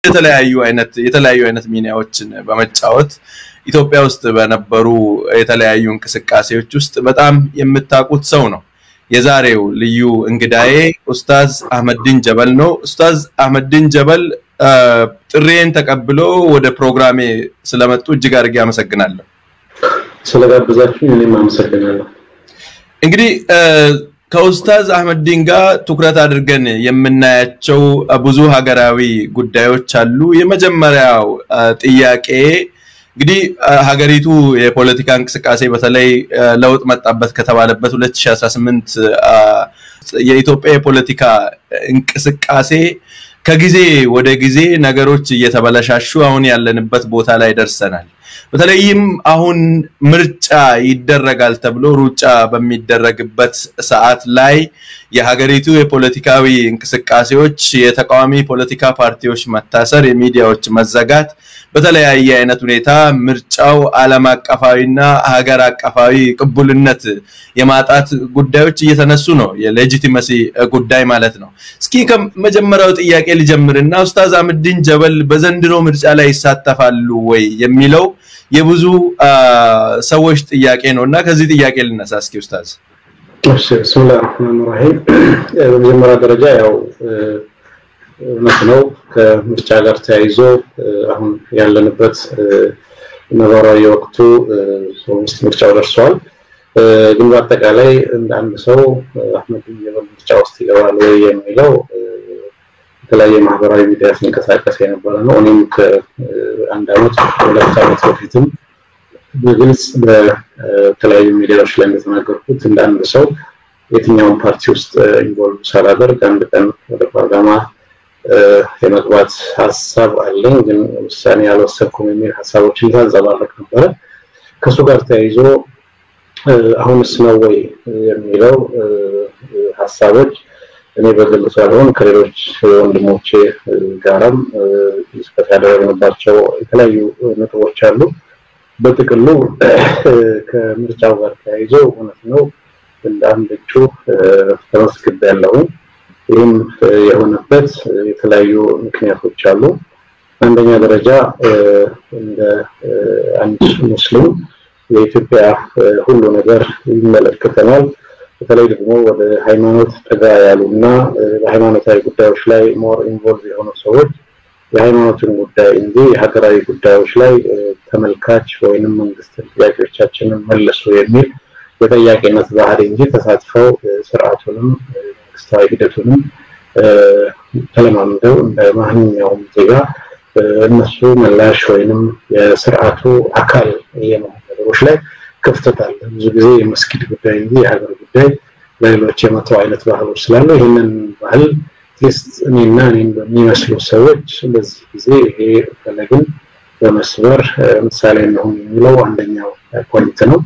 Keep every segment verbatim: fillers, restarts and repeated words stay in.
የተለያዩ አይነት የተለያዩ አይነት ሚናዎችን በመጫወት ኢትዮጵያ ውስጥ በነበሩ የተለያዩ እንቅስቃሴዎች ውስጥ በጣም የምታውቁት ሰው ነው የዛሬው ልዩ እንግዳዬ ኡስታዝ አህመዲን ጀበል ነው ኡስታዝ አህመዲን ጀበል ጥሬን ተቀብሎ ወደ ፕሮግራሜ ስለመጡ እጅግ አድርጌ አመሰግናለሁ ስለጋበዛችሁ እኔም አመሰግናለሁ እንግዲህ ከኡስታዝ አህመዲን ጋር ትኩረት አድርገን የምናያቸው ብዙ ሀገራዊ ጉዳዮች አሉ የመጀመሪያው ጥያቄ እንግዲህ ሀገሪቱ የፖለቲካ እንቅስቃሴ በተለይ ለውጥ መጣበት ከተባለበት ሁለት ሺህ አስራ ስምንት የኢትዮጵያ የፖለቲካ እንቅስቃሴ ከጊዜ ወደ ጊዜ ነገሮች እየተበላሻሹ አሁን ያለንበት ቦታ ላይ ደርሰናል በተለይም አሁን ምርጫ ይደረጋል ተብሎ ሩጫ በሚደረግበት ሰዓት ላይ የሀገሪቱ የፖለቲካዊ እንቅስቃሴዎች የተቃዋሚ ፖለቲካ ፓርቲዎች መታሰር የሚዲያዎች መዘጋት በተለያየ አይነት ሁኔታ ምርጫው ዓለም አቀፋዊና ሀገር አቀፋዊ ቅቡልነት የማጣት ጉዳዮች እየተነሱ ነው የሌጂቲመሲ ጉዳይ ማለት ነው እስኪ ከመጀመሪያው ጥያቄ ልጀምርና ኡስታዝ አህመዲን ጀበል በዘንድሮ ምርጫ ላይ ይሳተፋሉ ወይ የሚለው የብዙ ሰዎች ጥያቄ ነውና ከዚህ ጥያቄ ልነሳ እስኪ ኡስታዝ እሺ ቢስሚላሂር ረህማኒር ረሂም በመጀመሪያ ደረጃ ያው ነው ከምርጫ ጋር ተያይዞ አሁን ያለንበት ነባራዊ ወቅቱ ሶስት ምርጫው ደርሷል ግን በአጠቃላይ እንደ አንድ ሰው አህመዲን ጀበል ምርጫ ውስጥ ይገባል ወይ የሚለው የተለያየ ማህበራዊ ሚዲያ ሲንቀሳቀስ የነበረ ነው እኔም ከአንድ አመት ሁለት አመት በፊትም በግልጽ በተለያዩ ሚዲያዎች ላይ እንደተናገርኩት እንደ አንድ ሰው የትኛውን ፓርቲ ውስጥ ኢንቮልቭ ሳላደርግ አንድ ቀን ወደ ፓርላማ የመግባት ሐሳብ አለኝ ግን ውሳኔ ያልወሰንኩም የሚል ሐሳቦችን ታዘባለክ ነበር ከሱ ጋር ተያይዞ አሁንስ ነው ወይ የሚለው ሐሳቦች እኔ በግል ሳይሆን ከሌሎች ወንድሞቼ ጋርም ዲስከስ ያደረግንባቸው የተለያዩ ነጥቦች አሉ በጥቅሉ ከምርጫው ጋር ተያይዞ እውነት ነው እንደ አንድ እጩ ተመስግቤያለሁ ይህም የሆነበት የተለያዩ ምክንያቶች አሉ አንደኛ ደረጃ እንደ አንድ ሙስሊም የኢትዮጵያ ሁሉ ነገር ይመለከተናል በተለይ ደግሞ ወደ ሃይማኖት ጠጋ ያሉና በሃይማኖታዊ ጉዳዮች ላይ ሞር ኢንቮልቭ የሆኑ ሰዎች የሃይማኖትን ጉዳይ እንጂ የሀገራዊ ጉዳዮች ላይ ተመልካች ወይንም መንግስት ጥያቄዎቻችንን መልሱ የሚል በተያያቂነት ባህሪ እንጂ ተሳትፈው ስርዓቱንም መንግስታዊ ሂደቱንም ተለማምደው በማንኛውም ዜጋ እነሱ መላሽ ወይንም የስርዓቱ አካል የመሆኑዎች ላይ ክፍተት አለ ብዙ ጊዜ የመስጊድ ጉዳይ እንጂ የሀገር ጉዳይ ለሌሎች የመተው አይነት ባህሎች ስላሉ ይሄንን ባህል ቴስት እኔና እኔን በሚመስሉ ሰዎች በዚህ ጊዜ ይሄ ፈለግን በመስበር ምሳሌ ነው የሚለው አንደኛው ፖይንት ነው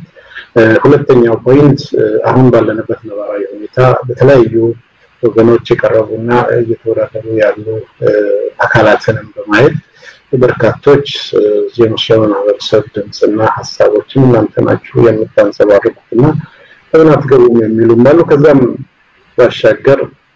ሁለተኛው ፖይንት አሁን ባለንበት ነባራዊ ሁኔታ በተለያዩ ወገኖች የቀረቡና እየተወዳደሩ ያሉ አካላትንም በማየት በርካቶች የሙስሊም ማህበረሰብ ድምጽና ሐሳቦችን እናንተ ናችሁ የምታንጸባርቁትና ለምናት ገቡም የሚሉ ማለት ከዛም ባሻገር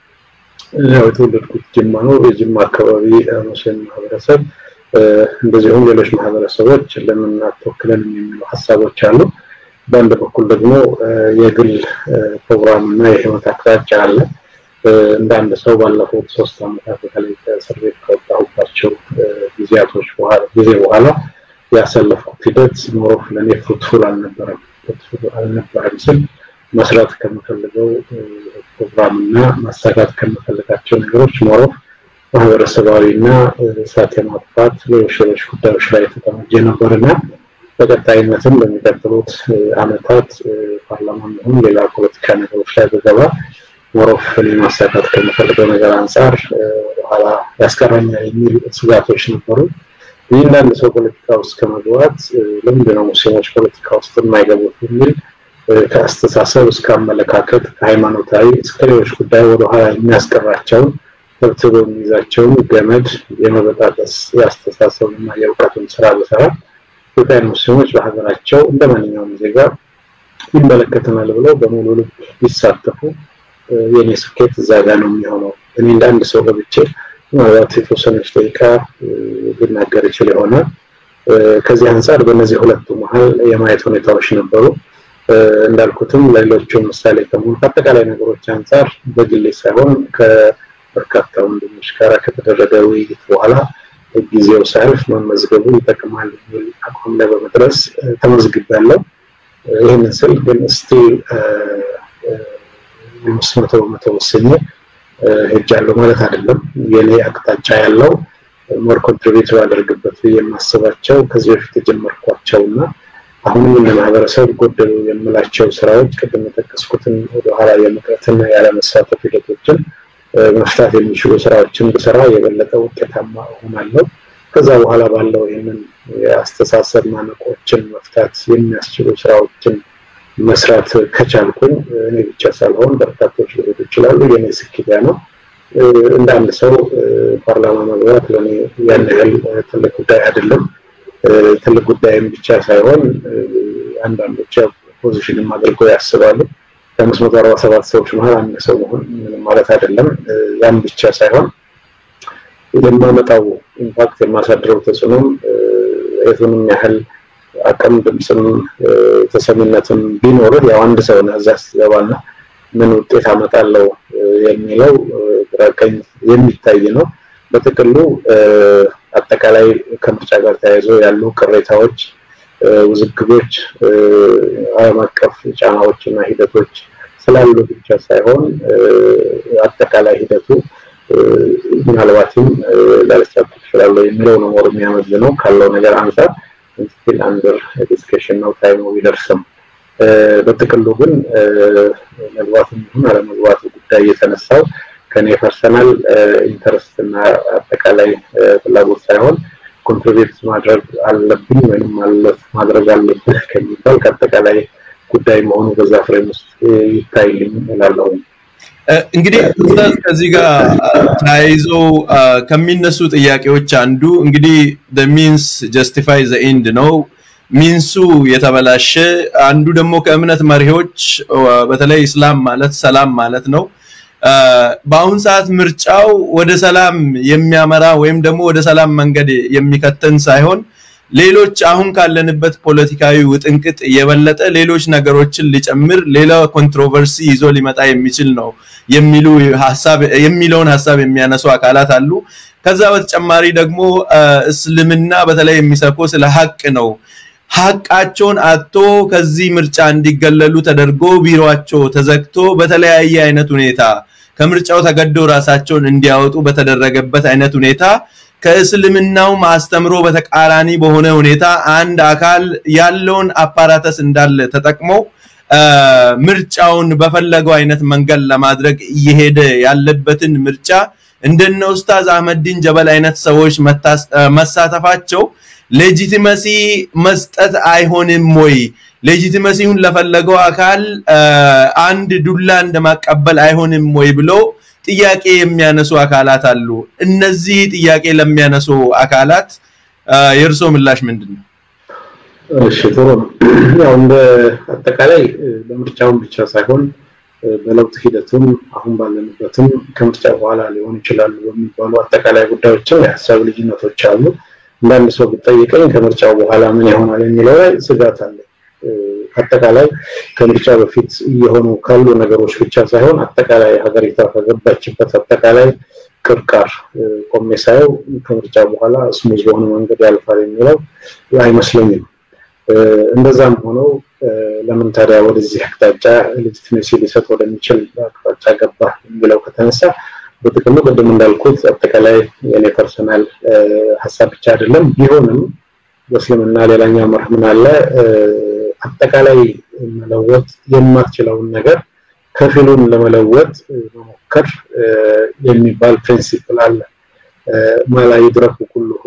ያው የተወለድኩት ጅማ ነው የጅማ አካባቢ ሙስሊም ማህበረሰብ እንደዚሁም ሌሎች ማህበረሰቦች ለምን አትወክለን የሚሉ ሐሳቦች አሉ በአንድ በኩል ደግሞ የግል ፕሮግራምና የህይወት አቅጣጫ አለ እንደ አንድ ሰው ባለፈው ሶስት አመታት በተለይ ከእስር ቤት ከወጣሁባቸው ጊዜያቶች በኋላ ጊዜ በኋላ ያሰለፈው ሂደት ሞሮፍ ለኔ ፍሩትፉል አልነበረም ፍሩትፉል አልነበረም ስል መስራት ከመፈልገው ፕሮግራምና ማሳካት ከመፈልጋቸው ነገሮች ሞሮፍ ማህበረሰባዊና ሳት የማጥፋት ሌሎች ጉዳዮች ላይ ተጠመጀ ነበርና በቀጣይነትም በሚቀጥሉት አመታት ፓርላማን ሆነ ሌላ ፖለቲካ ነገሮች ላይ በገባ ሞሮፍ ለማሳካት ከመፈልገው ነገር አንፃር ኋላ ያስቀረኛል የሚል ስጋቶች ነበሩ ይህንን ሰው ፖለቲካ ውስጥ ከመግባት ለምንድነው ሙስሊሞች ፖለቲካ ውስጥ የማይገቡት የሚል ከአስተሳሰብ እስከ አመለካከት ከሃይማኖታዊ እስከ ሌሎች ጉዳይ ወደ ኋላ የሚያስቀራቸው ተብትቦ የሚይዛቸው ገመድ የመበጣጠስ ያስተሳሰብና የእውቀቱን ስራ በሰራ ኢትዮጵያ ሙስሊሞች በሀገራቸው እንደማንኛውም ዜጋ ይመለከተናል ብለው በሙሉ ልብ ይሳተፉ የኔ ስኬት እዛ ጋር ነው የሚሆነው እኔ እንደ አንድ ሰው ገብቼ ማለት የተወሰነች ደቂቃ ብናገር ይችላል ሆነ ከዚህ አንፃር በእነዚህ ሁለቱ መሃል የማየት ሁኔታዎች ነበሩ እንዳልኩትም ለሌሎቹ ምሳሌ ከመሆን አጠቃላይ ነገሮች አንፃር በግሌ ሳይሆን ከበርካታ ወንድሞች ጋር ከተደረገ ውይይት በኋላ ጊዜው ሳይልፍ መመዝገቡ ይጠቅማል የሚል አቋም ላይ በመድረስ ተመዝግቤያለሁ ይሄንን ስል ግን ስቲል መስመቶ መተወሰነ ሄጃለሁ ማለት አይደለም የኔ አቅጣጫ ያለው ሞር ኮንትሪቢዩት ያደርግበት የማስባቸው ከዚህ በፊት የጀመርኳቸውና አሁንም ለማህበረሰብ ጎደሉ የምላቸው ስራዎች ቅድም ተከስኩትን ወደ ኋላ የመቅረትና ያለ መሳተፍ ሂደቶችን መፍታት የሚችሉ ስራዎችን በስራ የበለጠ ውጤታማ ሆናለሁ ከዛ በኋላ ባለው ይሄንን የአስተሳሰብ ማነቆችን መፍታት የሚያስችሉ ስራዎችን መስራት ከቻልኩኝ እኔ ብቻ ሳልሆን በርካቶች ሊሆኑ ይችላሉ የኔ ስኬት ነው እንደ አንድ ሰው ፓርላማ መግባት ለኔ ያን ያህል ትልቅ ጉዳይ አይደለም ትልቅ ጉዳይም ብቻ ሳይሆን አንዳንዶች ፖዚሽን ማድረግ ያስባሉ ከአምስት መቶ አርባ ሰባት ሰዎች መሃል አንድ ሰው መሆን ማለት አይደለም ያን ብቻ ሳይሆን የማመጣው ኢምፓክት የማሳድረው ተጽዕኖ የቱንም ያህል አቀም ድምጽም ተሰሚነትም ቢኖር ያው አንድ ሰው ነው እዛስ ዘባና ምን ውጤት አመጣለው የሚለው ግራቀኝ የሚታይ ነው በጥቅሉ አጠቃላይ ከምርጫ ጋር ተያይዞ ያሉ ቅሬታዎች ውዝግቦች ዓለም አቀፍ ጫናዎችና ሂደቶች ስላሉ ብቻ ሳይሆን አጠቃላይ ሂደቱ ምናልባትም ለለሰብ ይችላል የሚለው ነው ወር የሚያመዝነው ካለው ነገር አንፃር ስቲል አንደር ዲስከሽን ነው ታይሙ ቢደርስም በጥቅሉ ግን መግባቱም ሆነ አለመግባቱ ጉዳይ የተነሳው ከኔ ፐርሰናል ኢንተረስት እና አጠቃላይ ፍላጎት ሳይሆን ኮንትሪቢዩት ማድረግ አለብኝ ወይም ማለት ማድረግ አለብኝ ከሚባል አጠቃላይ ጉዳይ መሆኑ በዛ ፍሬም ውስጥ ይታይልኝ እላለሁ እንግዲህ ከዚህ ጋር ታይዞ ከሚነሱ ጥያቄዎች አንዱ እንግዲህ the means justify the end ነው ሚንሱ የተበላሸ አንዱ ደግሞ ከእምነት መሪዎች በተለይ እስላም ማለት ሰላም ማለት ነው በአሁን ሰዓት ምርጫው ወደ ሰላም የሚያመራ ወይም ደግሞ ወደ ሰላም መንገድ የሚከተን ሳይሆን ሌሎች አሁን ካለንበት ፖለቲካዊ ውጥንቅጥ የበለጠ ሌሎች ነገሮችን ሊጨምር ሌላ ኮንትሮቨርሲ ይዞ ሊመጣ የሚችል ነው የሚሉ ሐሳብ የሚለውን ሐሳብ የሚያነሱ አካላት አሉ ከዛ በተጨማሪ ደግሞ እስልምና በተለይ የሚሰብከው ስለ ሐቅ ነው ሐቃቸውን አጥቶ ከዚህ ምርጫ እንዲገለሉ ተደርጎ ቢሮአቸው ተዘግቶ በተለያየ አይነት ሁኔታ ከምርጫው ተገዶ ራሳቸውን እንዲያወጡ በተደረገበት አይነት ሁኔታ ከእስልምናው ማስተምሮ በተቃራኒ በሆነ ሁኔታ አንድ አካል ያለውን አፓራተስ እንዳለ ተጠቅሞ ምርጫውን በፈለገው አይነት መንገድ ለማድረግ እየሄደ ያለበትን ምርጫ እንደነ ኡስታዝ አህመድን ጀበል አይነት ሰዎች መሳተፋቸው ሌጂቲመሲ መስጠት አይሆንም ወይ ሌጂቲመሲውን ለፈለገው አካል አንድ ዱላ እንደማቀበል አይሆንም ወይ ብሎ ጥያቄ የሚያነሱ አካላት አሉ እነዚህ ጥያቄ ለሚያነሱ አካላት የርሶ ምላሽ ምንድነው እሺ ጥሩ ያው እንደ አጠቃላይ በምርጫው ብቻ ሳይሆን በለውጥ ሂደቱም አሁን ባለንበትም ከምርጫው በኋላ ሊሆን ይችላል የሚባሉ አጠቃላይ ጉዳዮችን ያሳብ ልጅነቶች አሉ እንዳንድ ሰው ቢጠይቀኝ ከምርጫው በኋላ ምን ይሆናል የሚለው ላይ ስጋት አለ አጠቃላይ ከምርጫ በፊት የሆኑ ካሉ ነገሮች ብቻ ሳይሆን አጠቃላይ ሀገሪቷ ከገባችበት አጠቃላይ ቅርቃር ኮሚሳው ከምርጫ በኋላ ስሙዝ የሆነ መንገድ ያልፋል የሚለው አይመስለኝም እንደዛም ሆኖ ለምን ታዲያ ወደዚህ አቅጣጫ ሌጂቲሜሲ ሊሰጥ ወደሚችል አቅጣጫ ገባ የሚለው ከተነሳ በጥቅሉ ቀደም እንዳልኩት አጠቃላይ የኔ ፐርሰናል ሐሳብ ብቻ አይደለም ቢሆንም በእስልምና ሌላኛው መርህም አለ አጠቃላይ መለወጥ የማትችለውን ነገር ከፊሉን ለመለወጥ መሞከር የሚባል ፕሪንሲፕል አለ ማላ ይድረኩ ሁሉ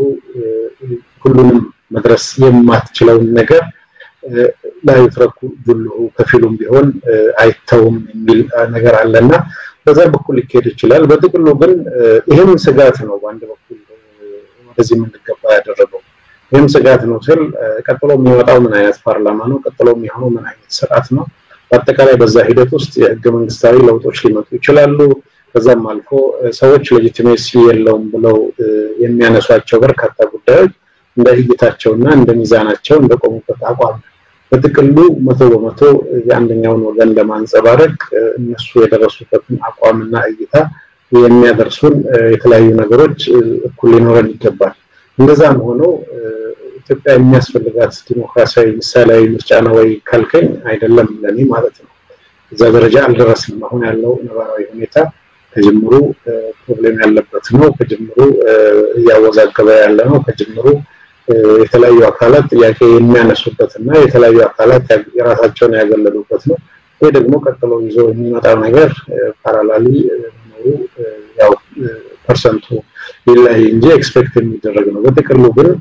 ሁሉንም መድረስ የማትችለውን ነገር ላይ ይድረኩ ሁሉ ከፊሉም ቢሆን አይተውም የሚል ነገር አለና በዛ በኩል ይከድ ይችላል በጥቅሉ ግን ይሄም ስጋት ነው በአንድ በኩል ወደዚህ ምን ተገባ ያደረገው ይሄም ስጋት ነው ስል ቀጥሎ የሚወጣው ምን አይነት ፓርላማ ነው ቀጥሎ የሚሆነው ምን አይነት ስርዓት ነው አጠቃላይ በዛ ሂደት ውስጥ የህገ መንግስታዊ ለውጦች ሊመጡ ይችላሉ ከዛም አልፎ ሰዎች ሌጂቲሜሲ የለውም ብለው የሚያነሷቸው በርካታ ጉዳዮች እንደ እይታቸውና እንደ ሚዛናቸው እንደቆሙበት አቋም በጥቅሉ መቶ በመቶ የአንደኛውን ወገን ለማንጸባረቅ እነሱ የደረሱበትን አቋምና እይታ የሚያደርሱን የተለያዩ ነገሮች እኩል ሊኖረን ይገባል። እንደዛም ሆኖ ኢትዮጵያ የሚያስፈልጋት ዲሞክራሲያዊ ምሳሌያዊ ምርጫ ነው ወይ ካልከኝ አይደለም ለኔ ማለት ነው። እዛ ደረጃ አልደረስንም። አሁን ያለው ነባራዊ ሁኔታ ከጅምሩ ፕሮብሌም ያለበት ነው። ከጅምሩ ያወዛገበ ያለ ነው። ከጅምሩ የተለያዩ አካላት ጥያቄ የሚያነሱበትና የተለያዩ አካላት የራሳቸውን ያገለሉበት ነው። ወይ ደግሞ ቀጥሎ ይዞ የሚመጣው ነገር ፓራላሊ ነው ያው ፐርሰንቱ ይላይ እንጂ ኤክስፔክት የሚደረግ ነው። በጥቅሉ ግን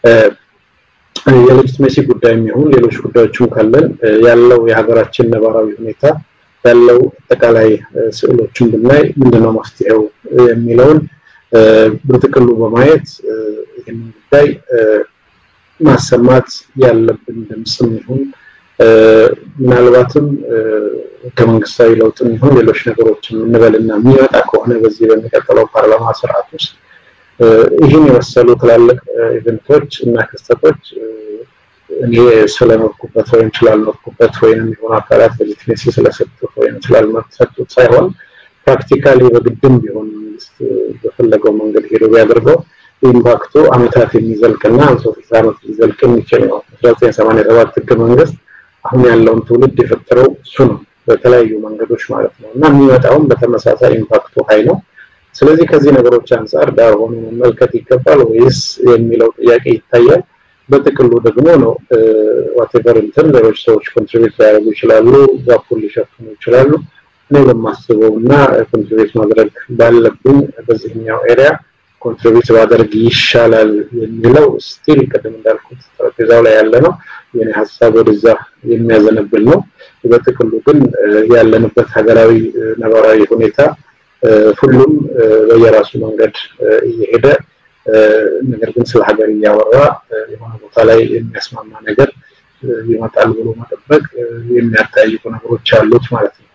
የሌጂቲሜሲ ጉዳይ የሚሆን ሌሎች ጉዳዮችም ካለን ያለው የሀገራችን ነባራዊ ሁኔታ ያለው አጠቃላይ ስዕሎችን ብናይ ምንድነው መፍትሄው የሚለውን በጥቅሉ በማየት ይሄንን ጉዳይ ማሰማት ያለብን ድምጽም ይሁን ምናልባትም ከመንግስታዊ ለውጥም ይሁን ሌሎች ነገሮችን እንበልና የሚመጣ ከሆነ በዚህ በሚቀጥለው ፓርላማ ስርዓት ውስጥ ይሄን የመሰሉ ትላልቅ ኢቨንቶች እና ክስተቶች እኔ ስለመርኩበት ወይም ስላልመርኩበት ወይም የሆነ አካላት ሌጂቲሜሲ ስለሰጡት ወይም ስላልመረጡት ሳይሆን ፕራክቲካሊ በግድም ቢሆን መንግስት በፈለገው መንገድ ሄዶ ቢያደርገው ኢምፓክቱ አመታት የሚዘልቅና ሶስት ዓመት ሊዘልቅ የሚችል ነው። አስራ ዘጠኝ ሰማንያ ሰባት ህገ መንግስት አሁን ያለውን ትውልድ የፈጠረው እሱ ነው በተለያዩ መንገዶች ማለት ነው እና የሚመጣውን በተመሳሳይ ኢምፓክቱ ሃይ ነው። ስለዚህ ከዚህ ነገሮች አንፃር ዳር ሆኖ መመልከት ይገባል ወይስ የሚለው ጥያቄ ይታያል። በጥቅሉ ደግሞ ነው ዋቴቨር እንትን ሌሎች ሰዎች ኮንትሪቢዩት ያደርጉ ይችላሉ ጋፑን ሊሸፍኑ ይችላሉ። እኔ ለማስበውና ኮንትሪቢዩት ማድረግ ባለብኝ በዚህኛው ኤሪያ ኮንትሪቢዩት ማድረግ ይሻላል የሚለው ስቲል ቀደም እንዳልኩት ጠረጴዛው ላይ ያለ ነው። የኔ ሐሳብ ወደዛ የሚያዘነብል ነው። በጥቅሉ ግን ያለንበት ሀገራዊ ነባራዊ ሁኔታ ሁሉም በየራሱ መንገድ እየሄደ ነገር ግን ስለ ሀገር ያወራ የሆነ ቦታ ላይ የሚያስማማ ነገር ይመጣል ብሎ መጠበቅ የሚያጠያይቁ ነገሮች አሉት ማለት ነው።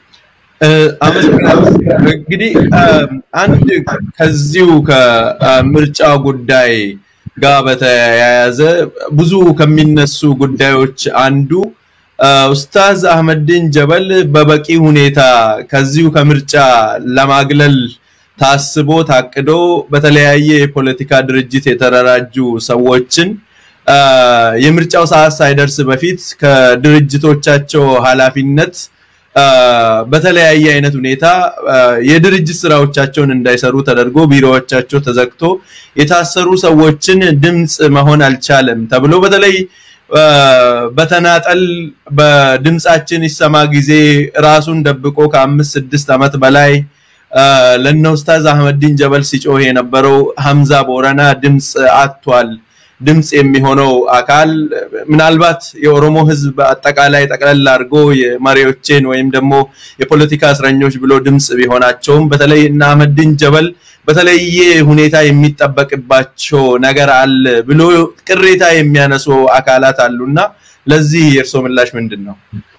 አመሰግናለሁ። እንግዲህ አንድ ከዚሁ ከምርጫ ጉዳይ ጋር በተያያዘ ብዙ ከሚነሱ ጉዳዮች አንዱ ኡስታዝ አህመዲን ጀበል በበቂ ሁኔታ ከዚሁ ከምርጫ ለማግለል ታስቦ ታቅዶ በተለያየ የፖለቲካ ድርጅት የተደራጁ ሰዎችን የምርጫው ሰዓት ሳይደርስ በፊት ከድርጅቶቻቸው ኃላፊነት በተለያየ አይነት ሁኔታ የድርጅት ስራዎቻቸውን እንዳይሰሩ ተደርጎ ቢሮዎቻቸው ተዘግቶ የታሰሩ ሰዎችን ድምጽ መሆን አልቻለም ተብሎ በተለይ በተናጠል በድምጻችን ይሰማ ጊዜ ራሱን ደብቆ ከአምስት ስድስት አመት በላይ ለነ ኡስታዝ አህመዲን ጀበል ሲጮህ የነበረው ሐምዛ ቦረና ድምጽ አጥቷል። ድምጽ የሚሆነው አካል ምናልባት የኦሮሞ ህዝብ አጠቃላይ ተቀለል አድርጎ የማሪዎችን ወይም ደግሞ የፖለቲካ እስረኞች ብሎ ድምጽ ቢሆናቸውም በተለይ እና አህመዲን ጀበል በተለየ ሁኔታ የሚጠበቅባቸው ነገር አለ ብሎ ቅሬታ የሚያነሱ አካላት አሉና ለዚህ የርሶ ምላሽ ምንድነው?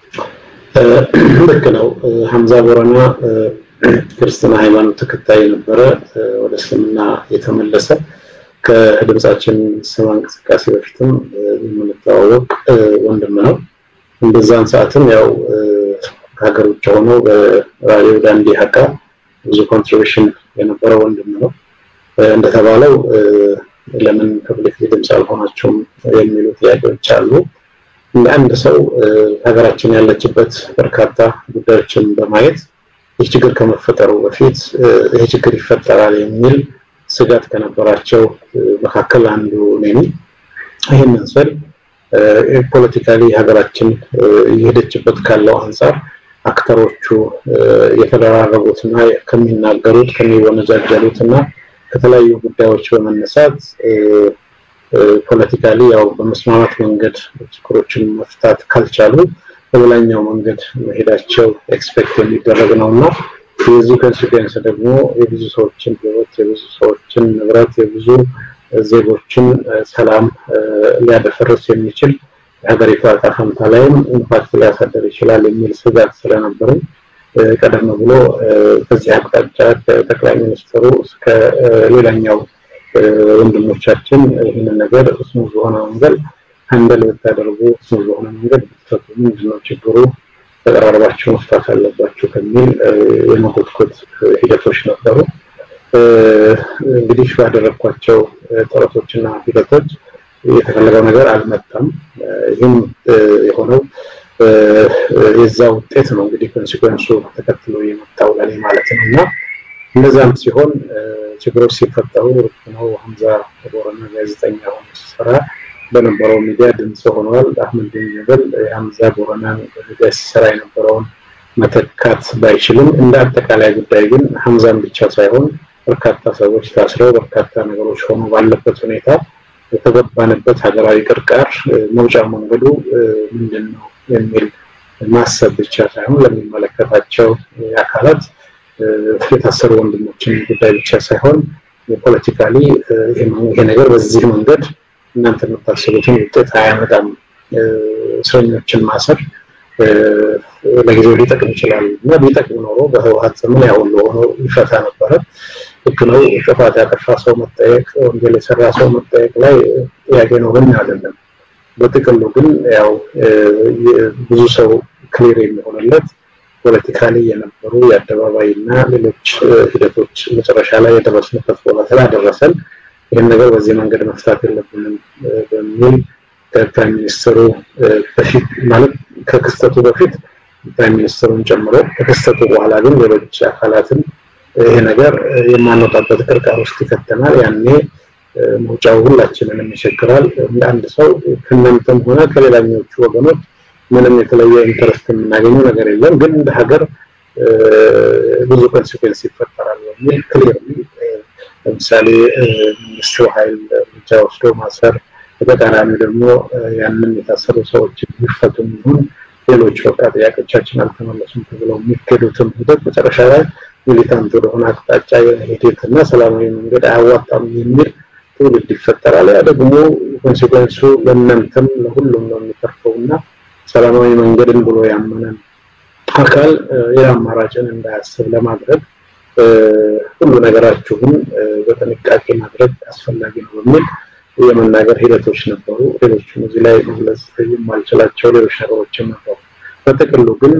ልክ ነው። ሐምዛ ቦረና ክርስቲያን ሃይማኖት ተከታይ ነበረ ወደ እስልምና የተመለሰ ከድምጻችን ስማ እንቅስቃሴ በፊትም የምንተዋወቅ ወንድም ነው። እንደዛን ሰዓትም ያው ሀገር ውጭ ሆኖ በራዲዮ ዳንዲ ሀካ ብዙ ኮንትሪቢዩሽን የነበረው ወንድም ነው። እንደተባለው ለምን ፐብሊክ ድምጽ አልሆናቸውም የሚሉ ጥያቄዎች አሉ። እንደ አንድ ሰው ሀገራችን ያለችበት በርካታ ጉዳዮችን በማየት ይህ ችግር ከመፈጠሩ በፊት ይህ ችግር ይፈጠራል የሚል ስጋት ከነበራቸው መካከል አንዱ ነኝ። ይሄንን ስል ፖለቲካሊ ሀገራችን የሄደችበት ካለው አንፃር አክተሮቹ የተደራረቡትና ከሚናገሩት ከሚወነጃጀሉትና ከተለያዩ ጉዳዮች በመነሳት ፖለቲካሊ ያው በመስማማት መንገድ ችግሮችን መፍታት ካልቻሉ በሌላኛው መንገድ መሄዳቸው ኤክስፔክት የሚደረግ ነውና የዚህ ኮንሲኩዌንስ ደግሞ የብዙ ሰዎችን ህይወት የብዙ ሰዎችን ንብረት የብዙ ዜጎችን ሰላም ሊያደፈርስ የሚችል ሀገሪቷ ተፈንታ ላይም ኢምፓክት ሊያሳድር ይችላል የሚል ስጋት ስለነበረ ቀደም ብሎ በዚህ አቅጣጫ ጠቅላይ ሚኒስትሩ እስከ ሌላኛው ወንድሞቻችን ይህንን ነገር ስሙዝ ሆነ መንገድ ሃንደል ብታደርጉ ስሙዝ ሆነ መንገድ ብትፈቱ ምንድነው ችግሩ ተቀራርባችሁ መፍታት አለባችሁ ከሚል የመኮትኮት ሂደቶች ነበሩ። እንግዲህ ባደረኳቸው ጥረቶችና ሂደቶች የተፈለገው ነገር አልመጣም። ይህም የሆነው የዛ ውጤት ነው እንግዲህ ኮንሲኩዌንሱ ተከትሎ የመጣው ለኔ ማለት ነውና እንደዛም ሲሆን ችግሮች ሲፈጠሩ ነው ሐምዛ ቦረና ጋዜጠኛ ሆኖ ሲሰራ በነበረው ሚዲያ ድምጽ ሆኗል። አህመድ ጀበል ሐምዛ ቦረና ሚዲያ ሲሰራ የነበረውን መተካት ባይችልም እንደ አጠቃላይ ጉዳይ ግን ሐምዛን ብቻ ሳይሆን በርካታ ሰዎች ታስረው በርካታ ነገሮች ሆኖ ባለበት ሁኔታ የተገባንበት ሀገራዊ ቅርቃር መውጫ መንገዱ ምንድነው የሚል ማሰብ ብቻ ሳይሆን ለሚመለከታቸው አካላት የታሰሩ ወንድሞችን ጉዳይ ብቻ ሳይሆን ፖለቲካሊ ይሄ ነገር በዚህ መንገድ እናንተ የምታስቡትን ውጤት አያመጣም እስረኞችን ማሰር ለጊዜው ሊጠቅም ይችላል እና ቢጠቅም ኖሮ በህወሓት ዘመን ያው ሆኖ ይፈታ ነበር። እክለው ጥፋት ያጠፋ ሰው መጠየቅ ወንጀል የሰራ ሰው መጠየቅ ላይ ጥያቄ ነው ግን አይደለም። በጥቅሉ ግን ያው ብዙ ሰው ክሊር የሚሆንለት ፖለቲካሊ የነበሩ የአደባባይና ሌሎች ሂደቶች መጨረሻ ላይ የተበስነበት ቦታ ደረሰን ይሄን ነገር በዚህ መንገድ መፍታት የለብንም በሚል ከፕራይም ሚኒስትሩ በፊት ማለት ከክስተቱ በፊት ፕራይም ሚኒስትሩን ጨምሮ ከክስተቱ በኋላ ግን ሌሎች አካላትን ይሄ ነገር የማንወጣበት ቅርቃር ውስጥ ይከተናል። ያኔ መውጫው ሁላችንንም ይሸክራል። አንድ ሰው ከነምተም ሆነ ከሌላኞቹ ወገኖች ምንም የተለየ ኢንተረስት የምናገኘው ነገር የለም ግን እንደ ሀገር ብዙ ኮንሲኩዌንስ ይፈጠራል በሚል ክሊርሊ ለምሳሌ ሚኒስትሩ ኃይል ወስዶ ማሰር በተቃራኒ ደግሞ ያንን የታሰሩ ሰዎች ይፈቱም ይሁን ሌሎች በቃ ጥያቄዎቻችን አልተመለሱም ተብለው የሚከዱትም ሂደት መጨረሻ ላይ ሚሊታንት ወደሆነ አቅጣጫ የሄደና ሰላማዊ መንገድ አያዋጣም የሚል ትውልድ ይፈጠራል። ያ ደግሞ ኮንሲኩዌንሱ ለእናንተም ለሁሉም ነው የሚተርፈውና ሰላማዊ መንገድን ብሎ ያመነን አካል የአማራጭን እንዳያስብ ለማድረግ ሁሉ ነገራችሁን በጥንቃቄ ማድረግ አስፈላጊ ነው በሚል የመናገር ሂደቶች ነበሩ። ሌሎችም እዚህ ላይ መግለጽ የማልችላቸው ሌሎች ነገሮችም ነበሩ። በጥቅሉ ግን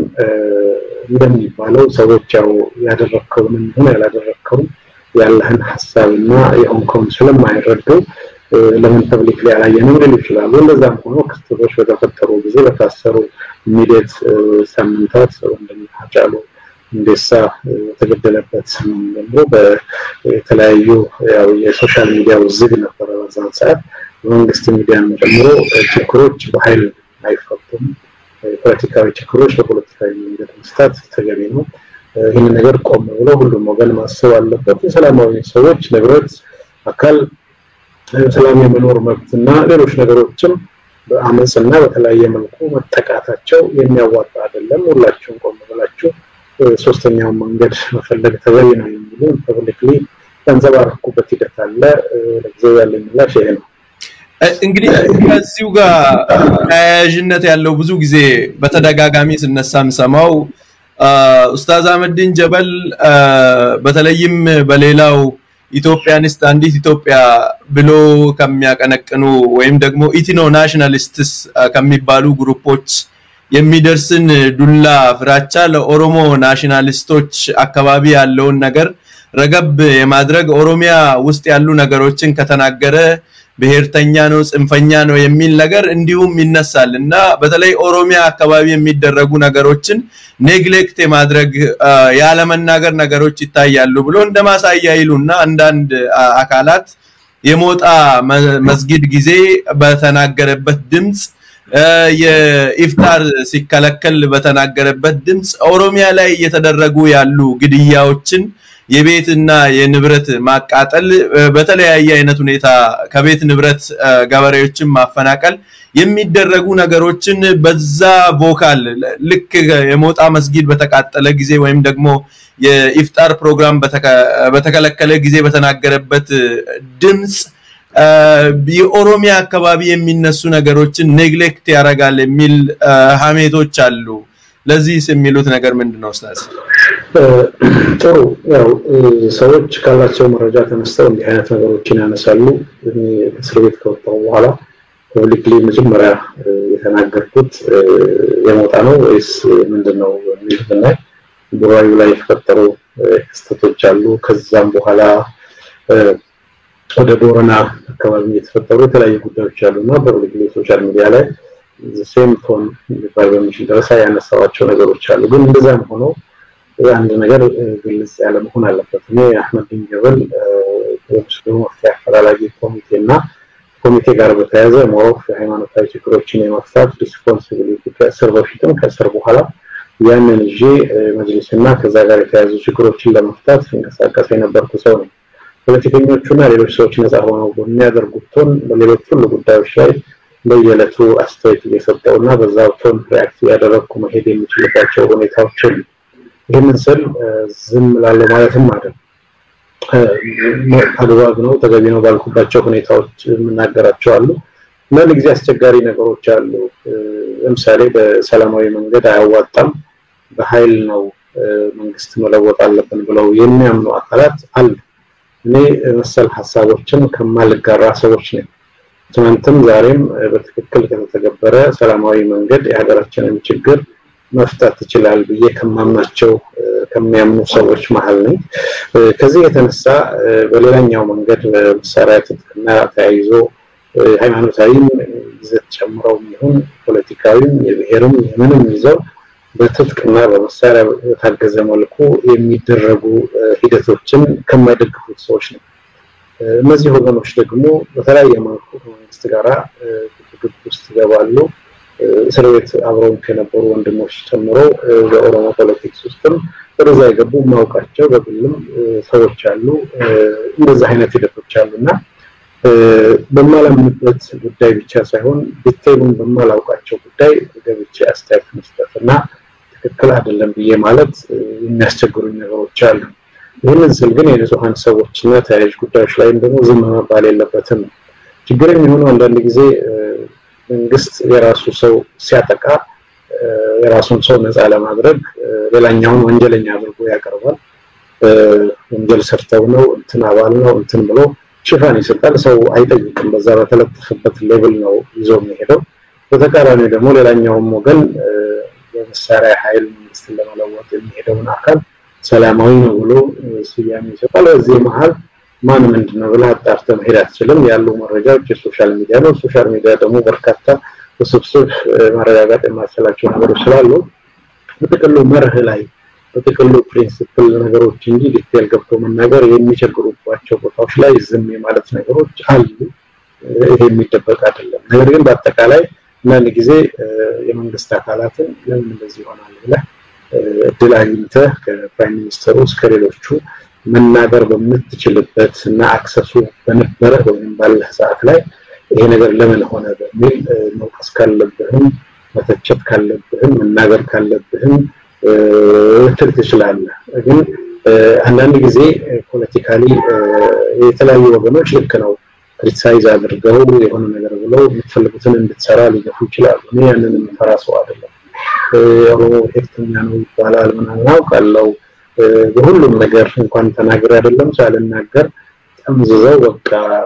እንደሚባለው ሰዎች ያው ያደረከውን ምን ያላደረከው ያለህን ሐሳብና የሆንከውን ስለማይረዱ ለምን ፐብሊክ ላይ ያላየነው ሊሉ ይችላሉ። እንደዛም ሆኖ ክስተቶች በተፈጠሩ ጊዜ በታሰሩ ሚዲያት ሳምንታት እንደሚታጫሉ እንደሳ ተገደለበት ደግሞ በተለያዩ ያው የሶሻል ሚዲያ ዝግ ነበር በዛን ሰዓት መንግስት ሚዲያን ጨምሮ ችግሮች በኃይል አይፈቱም። ፖለቲካዊ ችግሮች በፖለቲካዊ መንገድ መስታት ተገቢ ነው። ይሄን ነገር ቆም ብሎ ሁሉም ወገን ማሰብ አለበት። ሰላማዊ ሰዎች ንብረት አካል ሰላም የመኖር መብትና ሌሎች ነገሮችም በአመጽና በተለያየ መልኩ መጠቃታቸው የሚያዋጣ አይደለም። ሁላችሁም ቆም ብላችሁ ሶስተኛው መንገድ መፈለግ ተገቢ ነው የሚሉ ፐብሊክሊ ተንጸባርቁበት ሂደት አለ። ለጊዜው ያለኝ ምላሽ ይሄ ነው። እንግዲህ ከዚሁ ጋር ተያያዥነት ያለው ብዙ ጊዜ በተደጋጋሚ ስነሳም ሰማው ኡስታዝ አህመዲን ጀበል በተለይም በሌላው ኢትዮጵያኒስት አንዲት ኢትዮጵያ ብሎ ከሚያቀነቅኑ ወይም ደግሞ ኢትኖ ናሽናሊስትስ ከሚባሉ ግሩፖች የሚደርስን ዱላ ፍራቻ ለኦሮሞ ናሽናሊስቶች አካባቢ ያለውን ነገር ረገብ የማድረግ ኦሮሚያ ውስጥ ያሉ ነገሮችን ከተናገረ ብሔርተኛ ነው ጽንፈኛ ነው የሚል ነገር እንዲሁም ይነሳልና በተለይ ኦሮሚያ አካባቢ የሚደረጉ ነገሮችን ኔግሌክት የማድረግ ያለ መናገር ነገሮች ይታያሉ ብሎ እንደማሳያ ይሉና አንዳንድ አካላት የሞጣ መስጊድ ጊዜ በተናገረበት ድምጽ የኢፍጣር ሲከለከል በተናገረበት ድምጽ ኦሮሚያ ላይ እየተደረጉ ያሉ ግድያዎችን የቤትና የንብረት ማቃጠል በተለያየ አይነት ሁኔታ ከቤት ንብረት ገበሬዎችን ማፈናቀል የሚደረጉ ነገሮችን በዛ ቮካል ልክ የሞጣ መስጊድ በተቃጠለ ጊዜ ወይም ደግሞ የኢፍጣር ፕሮግራም በተከለከለ ጊዜ በተናገረበት ድምጽ የኦሮሚያ አካባቢ የሚነሱ ነገሮችን ኔግሌክት ያረጋል የሚል ሀሜቶች አሉ። ለዚህስ የሚሉት ነገር ምንድነው ኡስታዝ? ጥሩ ያው ሰዎች ካላቸው መረጃ ተነስተው እንዲህ አይነት ነገሮችን ያነሳሉ። እስር ቤት ከወጣሁ በኋላ ፐብሊክሊ መጀመሪያ የተናገርኩት የሞታ ነው ወይስ ምንድነው የሚልና ቡራዩ ላይ የተፈጠሩ ክስተቶች አሉ። ከዛም በኋላ ወደ ቦረና አካባቢ የተፈጠሩ የተለያዩ ጉዳዮች አሉና ፐብሊክሊ ሶሻል ሚዲያ ላይ ሴም ፎን ባይበሚሽ ደረሳ ያነሳዋቸው ነገሮች አሉ። ግን እንደዛም ሆኖ አንድ ነገር ግልጽ ያለ መሆን አለበት። እኔ አህመድ ቢን ጀበል የሙስሊሙ አፈላላጊ ኮሚቴና ኮሚቴ ጋር በተያያዘ ሞሮፍ ሃይማኖታዊ ችግሮችን የመፍታት ሪስፖንሲቢሊቲ ከስር በፊትም ከስር በኋላ ያንን እጂ መጅሊስና ከዛ ጋር የተያያዙ ችግሮችን ለመፍታት እንቀሳቀስ የነበርኩ ሰው ነኝ። ፖለቲከኞቹና ሌሎች ሰዎች ነፃ ሆነው በሚያደርጉትን በሌሎች ሁሉ ጉዳዮች ላይ በየለቱ አስተያየት እየሰጠውና በዛው ቶን ሪአክት ያደረኩ መሄድ የሚችልባቸው ሁኔታዎች አሉ። ይህንን ስል ዝም ላለ ማለትም አይደለም። አግባብ ነው ተገቢ ነው ባልኩባቸው ሁኔታዎች የምናገራቸው አሉ። ለጊዜ አስቸጋሪ ነገሮች አሉ። ለምሳሌ በሰላማዊ መንገድ አያዋጣም በኃይል ነው መንግስት መለወጥ አለብን ብለው የሚያምኑ አካላት አሉ። እኔ መሰል ሐሳቦችን ከማልጋራ ሰዎች ነኝ። ትናንትም ዛሬም በትክክል ከተተገበረ ሰላማዊ መንገድ የሀገራችንን ችግር መፍታት ይችላል ብዬ ከማምናቸው ከሚያምኑ ሰዎች መሃል ነኝ። ከዚህ የተነሳ በሌላኛው መንገድ መሳሪያ ትጥቅና ተያይዞ ሃይማኖታዊ ይዘት ጨምረው ይሁን ፖለቲካዊም የብሔርም የምንም ይዘው በትጥቅና በመሳሪያ የታገዘ መልኩ የሚደረጉ ሂደቶችን ከማይደግፉት ሰዎች ነው። እነዚህ ወገኖች ደግሞ በተለያየ መልኩ መንግስት ጋራ ግብ ውስጥ ይገባሉ። እስር ቤት አብረው ከነበሩ ወንድሞች ጨምሮ በኦሮሞ ፖለቲክስ ውስጥም ወደዛ የገቡ ማውቃቸው በግልም ሰዎች አሉ። እንደዛ አይነት ሂደቶች አሉና በማላምንበት ጉዳይ ብቻ ሳይሆን ዲቴይሉን በማላውቃቸው ጉዳይ ገብቼ አስተያየት መስጠትና ትክክል አይደለም ብዬ ማለት የሚያስቸግሩኝ ነገሮች አሉ። ይህንን ስል ግን የንጹሃን ሰዎችና ተያያዥ ጉዳዮች ላይ እንደሆነ ዝም መባል የለበትም። ችግር የሚሆነው አንዳንድ ጊዜ መንግስት የራሱ ሰው ሲያጠቃ የራሱን ሰው ነፃ ለማድረግ ሌላኛውን ወንጀለኛ አድርጎ ያቀርባል። ወንጀል ሰርተው ነው እንትን አባል ነው እንትን ብሎ ሽፋን ይሰጣል። ሰው አይጠይቅም። በዛ በተለጠፈበት ሌቭል ነው ይዞ የሚሄደው። በተቃራኒው ደግሞ ሌላኛውም ወገን የመሳሪያ ኃይል መንግስትን ለመለወጥ የሚሄደውን አካል ሰላማዊ ነው ብሎ ሲያም ይሰጣል። በዚህ መሃል ማን ምንድነው ብለህ አጣርተህ መሄድ አትችልም። ያሉ መረጃዎች የሶሻል ሚዲያ ነው። ሶሻል ሚዲያ ደግሞ በርካታ ውስብስብ ማረጋጋጥ የማይችላቸው ነገሮች ስላሉ በጥቅሉ መርህ ላይ በጥቅሉ ፕሪንሲፕል ነገሮች እንጂ ዲቴል ገብቶ መናገር የሚቸግሩባቸው ቦታዎች ላይ ዝም የማለት ነገሮች አሉ። ይሄ የሚደበቅ አይደለም። ነገር ግን በአጠቃላይ ማን ጊዜ የመንግስት አካላትን ለምን እንደዚህ ይሆናል ብለህ እድል አግኝተህ ከፕራይም ሚኒስተሩ እስከ ሌሎቹ መናገር በምትችልበት እና አክሰሱ በነበረ ወይም ባለ ሰዓት ላይ ይሄ ነገር ለምን ሆነ በሚል መውቀስ ካለብህም መተቸት ካለብህም መናገር ካለብህም ትችላለህ። ግን አንዳንድ ጊዜ ፖለቲካሊ የተለያዩ ወገኖች ልክ ነው ክሪቲሳይዝ አድርገው የሆነ ነገር ብለው የሚፈልጉትን እንድትሰራ ሊገፉ ይችላሉ። እኔ ያንን የምፈራ ሰው አይደለም። ኦሮሞ ኤክተኛ ነው ይባላል ምናምን አውቃለሁ። በሁሉም ነገር እንኳን ተናግሬ አይደለም ሳልናገር ጠምዝዘው በቃ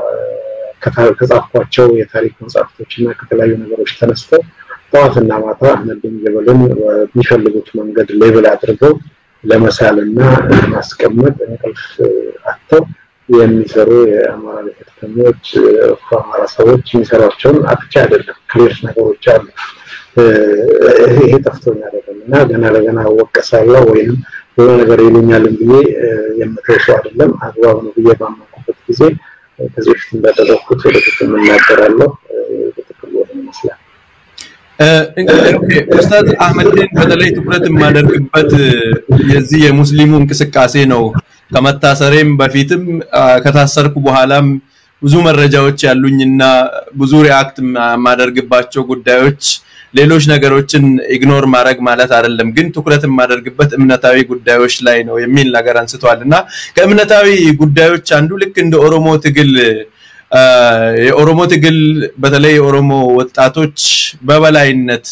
ከጻፍኳቸው የታሪክ መጽሐፍቶችና ከተለያዩ ነገሮች ተነስተው ጠዋትና ማታ አህመድ ቢን ጀበልን በሚፈልጉት መንገድ ሌብል አድርገው ለመሳልና ማስቀመጥ እንቅልፍ አጥተው የሚሰሩ የአማራ ብሔርተኞች አማራ ሰዎች የሚሰሯቸውን አጥቻ አይደለም ክሊር ነገሮች አሉ። ይሄ ጠፍቶኝ አይደለምና ገና ለገና ወቀሳለሁ ወይም የሆነ ነገር ይሉኛል እንዴ የምትወሱ አይደለም። አግባብ ነው ብዬ ባመንኩበት ጊዜ ከዚህ በፊት እንዳደረኩት ወደፊት እናገራለሁ። በትክክል ወደም ይመስላል። እንግዲህ ኡስታዝ አህመድን በተለይ ትኩረት የማደርግበት የዚህ የሙስሊሙ እንቅስቃሴ ነው። ከመታሰሬም በፊትም ከታሰርኩ በኋላም ብዙ መረጃዎች ያሉኝና ብዙ ሪአክት ማደርግባቸው ጉዳዮች ሌሎች ነገሮችን ኢግኖር ማድረግ ማለት አይደለም። ግን ትኩረት የማደርግበት እምነታዊ ጉዳዮች ላይ ነው የሚል ነገር አንስተዋልና ከእምነታዊ ጉዳዮች አንዱ ልክ እንደ ኦሮሞ ትግል የኦሮሞ ትግል በተለይ ኦሮሞ ወጣቶች በበላይነት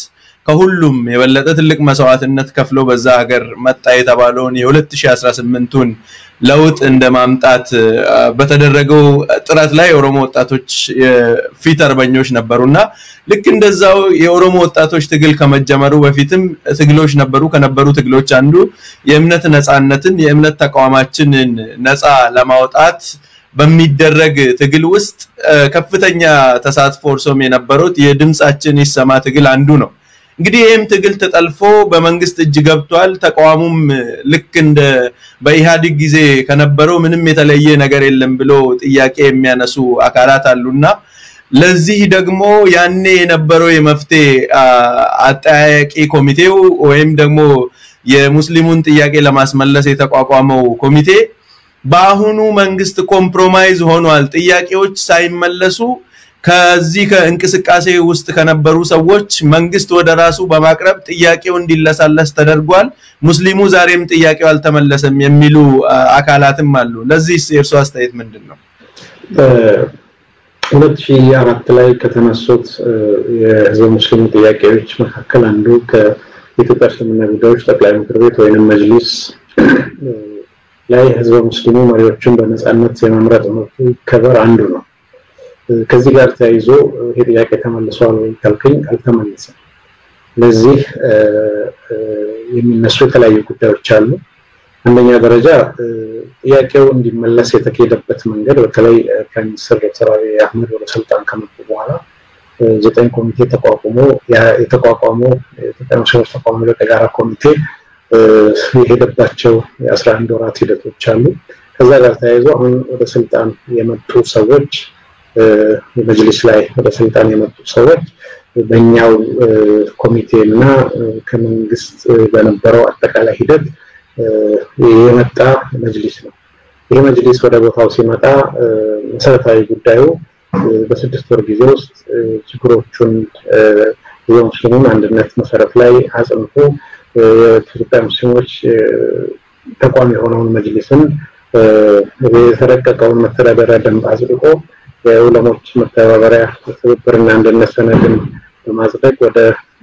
ከሁሉም የበለጠ ትልቅ መስዋዕትነት ከፍሎ በዛ ሀገር መጣ የተባለውን የ2018ን ለውጥ እንደማምጣት በተደረገው ጥረት ላይ የኦሮሞ ወጣቶች ፊት አርበኞች ነበሩና ልክ እንደዛው የኦሮሞ ወጣቶች ትግል ከመጀመሩ በፊትም ትግሎች ነበሩ ከነበሩ ትግሎች አንዱ የእምነት ነጻነትን የእምነት ተቋማችንን ነጻ ለማውጣት በሚደረግ ትግል ውስጥ ከፍተኛ ተሳትፎ ፎርሶም የነበሩት የድምጻችን ይሰማ ትግል አንዱ ነው እንግዲህ ይሄም ትግል ተጠልፎ በመንግስት እጅ ገብቷል ተቋሙም ልክ እንደ በኢሃዲግ ጊዜ ከነበረው ምንም የተለየ ነገር የለም ብሎ ጥያቄ የሚያነሱ አካላት አሉና ለዚህ ደግሞ ያኔ የነበረው የመፍቴ አጣያቂ ኮሚቴው ወይም ደግሞ የሙስሊሙን ጥያቄ ለማስመለስ የተቋቋመው ኮሚቴ በአሁኑ መንግስት ኮምፕሮማይዝ ሆኗል ጥያቄዎች ሳይመለሱ ከዚህ ከእንቅስቃሴ ውስጥ ከነበሩ ሰዎች መንግስት ወደ ራሱ በማቅረብ ጥያቄው እንዲለሳለስ ተደርጓል ሙስሊሙ ዛሬም ጥያቄው አልተመለሰም የሚሉ አካላትም አሉ ለዚህ የእርሱ አስተያየት ምንድነው ሁለት ሺህ አራት ላይ ከተነሱት የህዝብ ሙስሊም ጥያቄዎች መካከል አንዱ ከኢትዮጵያ እስልምና ጉዳዮች ጠቅላይ ምክር ቤት ወይንም መጅሊስ ላይ ህዝብ ሙስሊሙ መሪዎችን በነጻነት የመምረጥ መብት ከበር አንዱ ነው ከዚህ ጋር ተያይዞ ይሄ ጥያቄ ተመልሷል ወይ ካልከኝ አልተመለሰም ለዚህ የሚነሱ የተለያዩ ጉዳዮች አሉ አንደኛ ደረጃ ጥያቄው እንዲመለስ የተከደበት መንገድ በተለይ ፕራይም ሚኒስተር ዶክተር አብይ አህመድ ወደ ስልጣን ከመጡ በኋላ ዘጠኝ ኮሚቴ ተቋቁሞ የተቋቋመው የተጠናሸው ተቋቁሞ ለተጋራ ኮሚቴ የሄደባቸው የአስራ አንድ ወራት ሂደቶች አሉ ከዛ ጋር ተያይዞ አሁን ወደ ስልጣን የመጡ ሰዎች በመጅሊስ ላይ ወደ ስልጣን የመጡ ሰዎች በእኛው ኮሚቴና ከመንግስት በነበረው አጠቃላይ ሂደት የመጣ መጅሊስ ነው ይሄ መጅሊስ ወደ ቦታው ሲመጣ መሰረታዊ ጉዳዩ በስድስት ወር ጊዜ ውስጥ ችግሮቹን የሙስሊሙን አንድነት መሰረት ላይ አጽንቶ የኢትዮጵያ ሙስሊሞች ተቋም የሆነውን መጅሊስን የተረቀቀውን መተዳደሪያ ደንብ አጽድቆ የዑለሞች መተባበሪያ ትብብርና አንድነት ሰነድን በማጽደቅ ወደ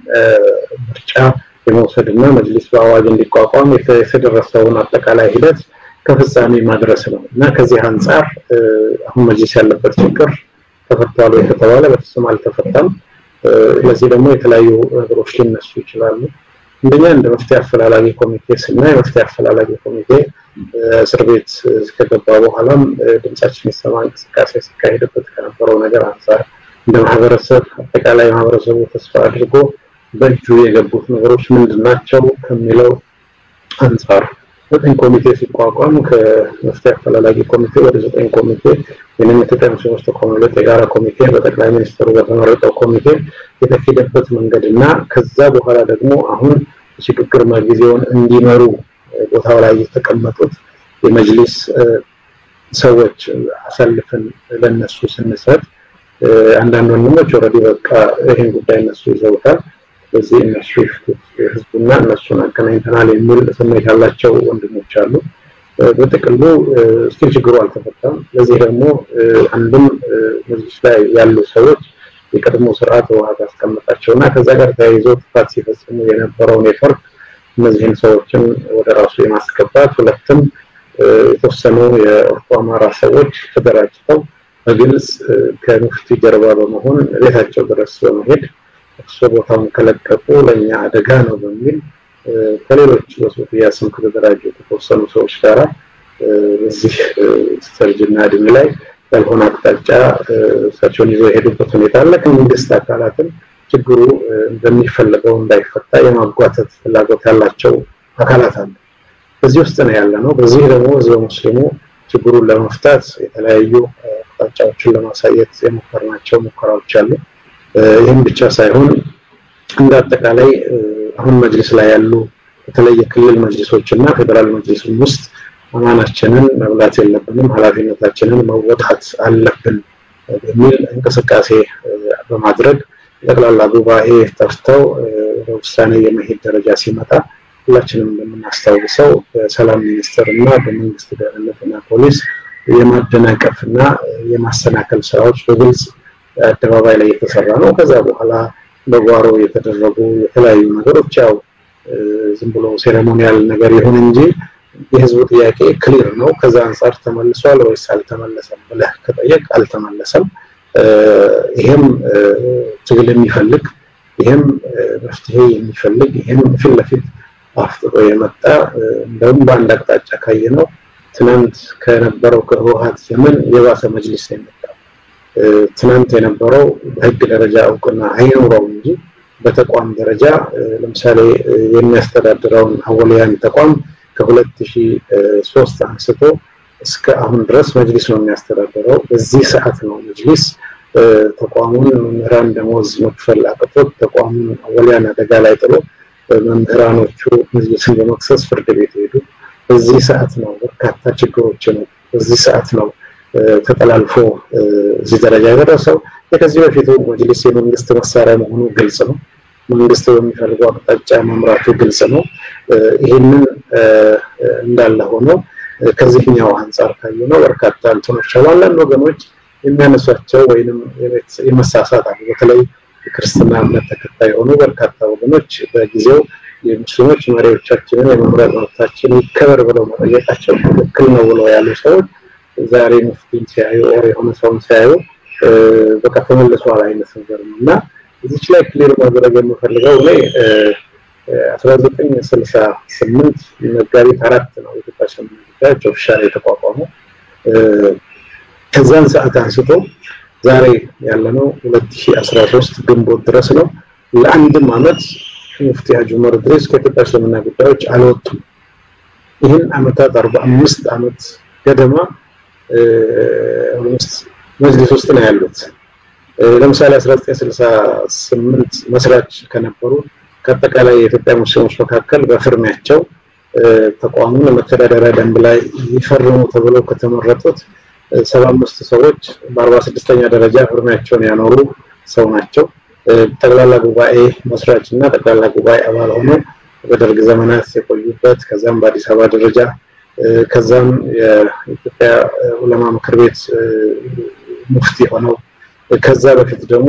ምርጫ የመውሰድና መጅሊስ በአዋጅ እንዲቋቋም የተደረሰውን አጠቃላይ ሂደት ከፍጻሜ ማድረስ ነው እና ከዚህ አንፃር አሁን መጅሊስ ያለበት ችግር ተፈቷል ወይ ከተባለ በፍጹም አልተፈታም ለዚህ ደግሞ የተለያዩ ነገሮች ሊነሱ ይችላሉ እንደኛ እንደ መፍትሄ አፈላላጊ ኮሚቴ ስናይ መፍትሄ አፈላላጊ ኮሚቴ እስር ቤት ከገባ በኋላም ድምጻችን ይሰማ እንቅስቃሴ ሲካሄድበት ከነበረው ነገር አንፃር እንደ ማህበረሰብ አጠቃላይ ማህበረሰቡ ተስፋ አድርጎ በእጁ የገቡት ነገሮች ምንድናቸው ከሚለው አንፃር ዘጠኝ ኮሚቴ ሲቋቋም ከመፍትሄ አፈላላጊ ኮሚቴ ወደ ዘጠኝ ኮሚቴ የነኝ ተጠምሶች ተቋማት የጋራ ኮሚቴ በጠቅላይ ሚኒስትሩ በተመረጠው ኮሚቴ የተከደበት መንገድና ከዛ በኋላ ደግሞ አሁን ሽግግር ማግዚውን እንዲመሩ ቦታው ላይ የተቀመጡት የመጅሊስ ሰዎች አሰልፈን ለነሱ ስንሰጥ አንዳንድ ወንድሞች ኦሬዲ በቃ ይሄን ጉዳይ እነሱ ይዘውታል በዚህ እነሱ ህዝቡና እነሱን አገናኝተናል የሚል ስሜት ያላቸው ወንድሞች አሉ በጥቅሉ ስቲል ችግሩ አልተፈታም ለዚህ ደግሞ አንድም መጅሊስ ላይ ያሉ ሰዎች የቀድሞ ስርዓት ዋጋ አስቀምጣቸውና ከዛ ጋር ተያይዞ ጥፋት ሲፈጽሙ የነበረውን የፈርቅ እነዚህን ሰዎችን ወደ ራሱ የማስገባት ሁለቱም የተወሰኑ የኦርቶ አማራ ሰዎች ተደራጅተው በግልጽ ከሙፍቲ ጀርባ በመሆን ቤታቸው ድረስ በመሄድ ሰቦታውን ከለቀቁ ለኛ አደጋ ነው በሚል ከሌሎች ወሶፊያ ስም ከተደራጁ የተወሰኑ ሰዎች ጋር እዚህ ሰርጅና ድም ላይ ያልሆነ አቅጣጫ ሰርቾን ይዘው የሄዱበት ሁኔታ አለ ከመንግስት አካላትም ችግሩ እንደሚፈልገው እንዳይፈታ የማጓተት ፍላጎት ያላቸው አካላት አሉ በዚህ ውስጥ ነው ያለነው በዚህ ደግሞ ህዝብ ሙስሊሙ ችግሩን ለመፍታት የተለያዩ አቅጣጫዎችን ለማሳየት የሞከርናቸው ሙከራዎች አሉ ይሄን ብቻ ሳይሆን እንደ አጠቃላይ አሁን መጅሊስ ላይ ያሉ የተለየ ክልል መጅሊሶችና ፌደራል መጅሊስም ውስጥ አማናችንን መብላት የለብንም ኃላፊነታችንን መወጣት አለብን በሚል እንቅስቃሴ በማድረግ ጠቅላላ ጉባኤ ተርተው ውሳኔ የመሄድ ደረጃ ሲመጣ ሁላችንም እንደምናስተዋውሰው በሰላም ሚኒስትርና በመንግስት ደህንነትና ፖሊስ የማደናቀፍና የማሰናከል ስራዎች በግልጽ አደባባይ ላይ የተሰራ ነው ከዛ በኋላ በጓሮ የተደረጉ የተለያዩ ነገሮች ያው ዝም ብሎ ሴሬሞኒያል ነገር ይሁን እንጂ የህዝቡ ጥያቄ ክሊር ነው ከዛ አንፃር ተመልሷል ወይስ አልተመለሰም ብለህ ከጠየቅ አልተመለሰም ይሄም ትግል የሚፈልግ ይሄም መፍትሄ የሚፈልግ ይሄም ፊት ለፊት አፍጥሮ የመጣ እንደውም በአንድ አቅጣጫ ካየነው ትናንት ከነበረው ከህወሓት ዘመን የባሰ መጅሊስ የመጣ ትናንት የነበረው በህግ ደረጃ እውቅና አይኖረው እንጂ በተቋም ደረጃ ለምሳሌ የሚያስተዳድረውን አወሊያን ተቋም ከ2003 አንስቶ እስከ አሁን ድረስ መጅሊስ ነው የሚያስተዳድረው በዚህ ሰዓት ነው መጅሊስ ተቋሙን መምህራን ደሞዝ መክፈል አቅቶት ተቋሙን አወሊያን አደጋ ላይ ጥሎ መምህራኖቹ መጅሊስን በመክሰስ ፍርድ ቤት ሄዱ በዚህ ሰዓት ነው በርካታ ችግሮች ነው በዚህ ሰዓት ነው ተጠላልፎ እዚህ ደረጃ የደረሰው ከዚህ በፊት መጅሊስ የመንግስት መሳሪያ መሆኑ ግልጽ ነው መንግስት በሚፈልገው አቅጣጫ መምራቱ ግልጽ ነው ይሄንን እንዳለ ሆኖ ከዚህኛው አንፃር ካየነው በርካታ እንትኖች አሉ ወገኖች የሚያነሷቸው ወይንም የመሳሳት አሉ በተለይ ክርስትና እምነት ተከታይ ሆኖ በርካታ ወገኖች በጊዜው የሙስሊሞች መሪዎቻችንን የመምረጥ መብታችን ይከበር ብለው መጠየቃቸው ትክክል ነው ብለው ያሉ ሰዎች ዛሬ ሙፍቲን ሲያዩ ኦር የሆነ ሰውን ሲያዩ በቃ ተመልሰዋል አይነት ነገር ነውና እዚህ ላይ ክሊር ማድረግ የምፈልገው ላይ አስራ ዘጠኝ ስልሳ ስምንት መጋቢት አራት ነው የተቋቋመው ጉዳዮች ኦፊሻል የተቋቋመው ከዛን ሰዓት አንስቶ ዛሬ ያለነው ሁለት ሺህ አስራ ሶስት ግንቦት ድረስ ነው ለአንድም አመት ሙፍቲ ሀጂ ዑመር ኢድሪስ ከኢትዮጵያ እስልምና ጉዳዮች አልወጡም ይህን አመታት አርባ አምስት አመት ገደማ ኦልሞስት መጅሊስ ውስጥ ነው ያሉት ለምሳሌ አስራ ዘጠኝ ስልሳ ስምንት መስራች ከነበሩ ከአጠቃላይ የኢትዮጵያ ሙስሊሞች መካከል በፍርሚያቸው ተቋሙን መተዳደሪያ ደንብ ላይ ይፈርሙ ተብሎ ከተመረጡት ሰባ አምስት ሰዎች በአርባ ስድስተኛ ደረጃ ፍርሚያቸውን ያኖሩ ሰው ናቸው ጠቅላላ ጉባኤ መስራችና ጠቅላላ ጉባኤ አባል ሆነው በደርግ ዘመናት የቆዩበት ከዛም በአዲስ አበባ ደረጃ ከዛም የኢትዮጵያ ዑለማ ምክር ቤት ሙፍቲ ሆነው ከዛ በፊት ደግሞ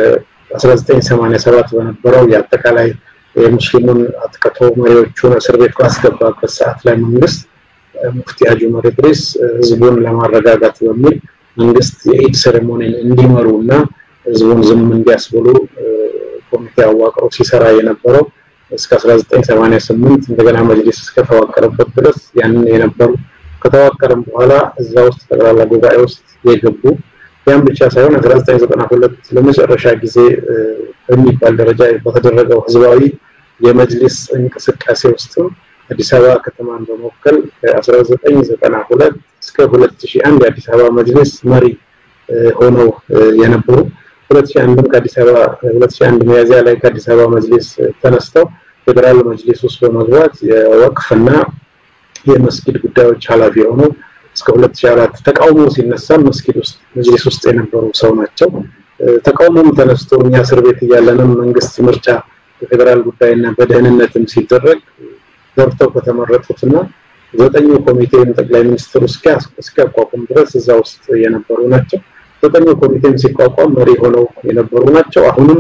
ከ1987 በነበረው የአጠቃላይ የሙስሊሙን አጥቅቶ መሪዎቹን እስር ቤት ካስገባበት ሰዓት ላይ መንግስት ሙፍቲ ሀጂ ዑመር ኢድሪስ ህዝቡን ለማረጋጋት በሚል መንግስት የኢድ ሴሬሞኒን እንዲመሩና ህዝቡን ዝም እንዲያስብሉ ኮሚቴ አዋቅሮ ሲሰራ የነበረው እስከ አስራ ዘጠኝ ሰማንያ ስምንት እንደገና መጅሊስ እስከተዋቀረበት ድረስ ያንን የነበሩ ከተዋቀረም በኋላ እዛ ውስጥ ጠቅላላ ጉባኤ ውስጥ የገቡ ያን ብቻ ሳይሆን አስራ ዘጠኝ ዘጠና ሁለት ለመጨረሻ ጊዜ በሚባል ደረጃ በተደረገው ህዝባዊ የመጅሊስ እንቅስቃሴ ውስጥ አዲስ አበባ ከተማን በመወከል ከአስራ ዘጠኝ ዘጠና ሁለት እስከ ሁለት ሺህ አንድ የአዲስ አበባ መጅሊስ መሪ ሆነው የነበሩ ሁለት ሺህ አንድ ከአዲስ አበባ ሁለት ሺህ አንድ ሚያዝያ ላይ ከአዲስ አበባ መጅሊስ ተነስተው ፌደራል መጅሊስ ውስጥ በመግባት የወቅፍና የመስጊድ ጉዳዮች ኃላፊ ሆነው እስከ ሁለት ሺህ አራት ተቃውሞ ሲነሳ መስጊድ ውስጥ መጅሊስ ውስጥ የነበሩ ሰው ናቸው ተቃውሞም ተነስቶ እኛ እስር ቤት ያለንም መንግስት ምርጫ የፌደራል ጉዳይና በደህንነትም ሲደረግ ገብተው ከተመረጡትና ዘጠኙ ኮሚቴን ጠቅላይ ሚኒስትሩ እስኪያቋቁም ድረስ እዛ ውስጥ የነበሩ ናቸው ዘጠኙ ኮሚቴም ሲቋቋም መሪ ሆነው የነበሩ ናቸው አሁንም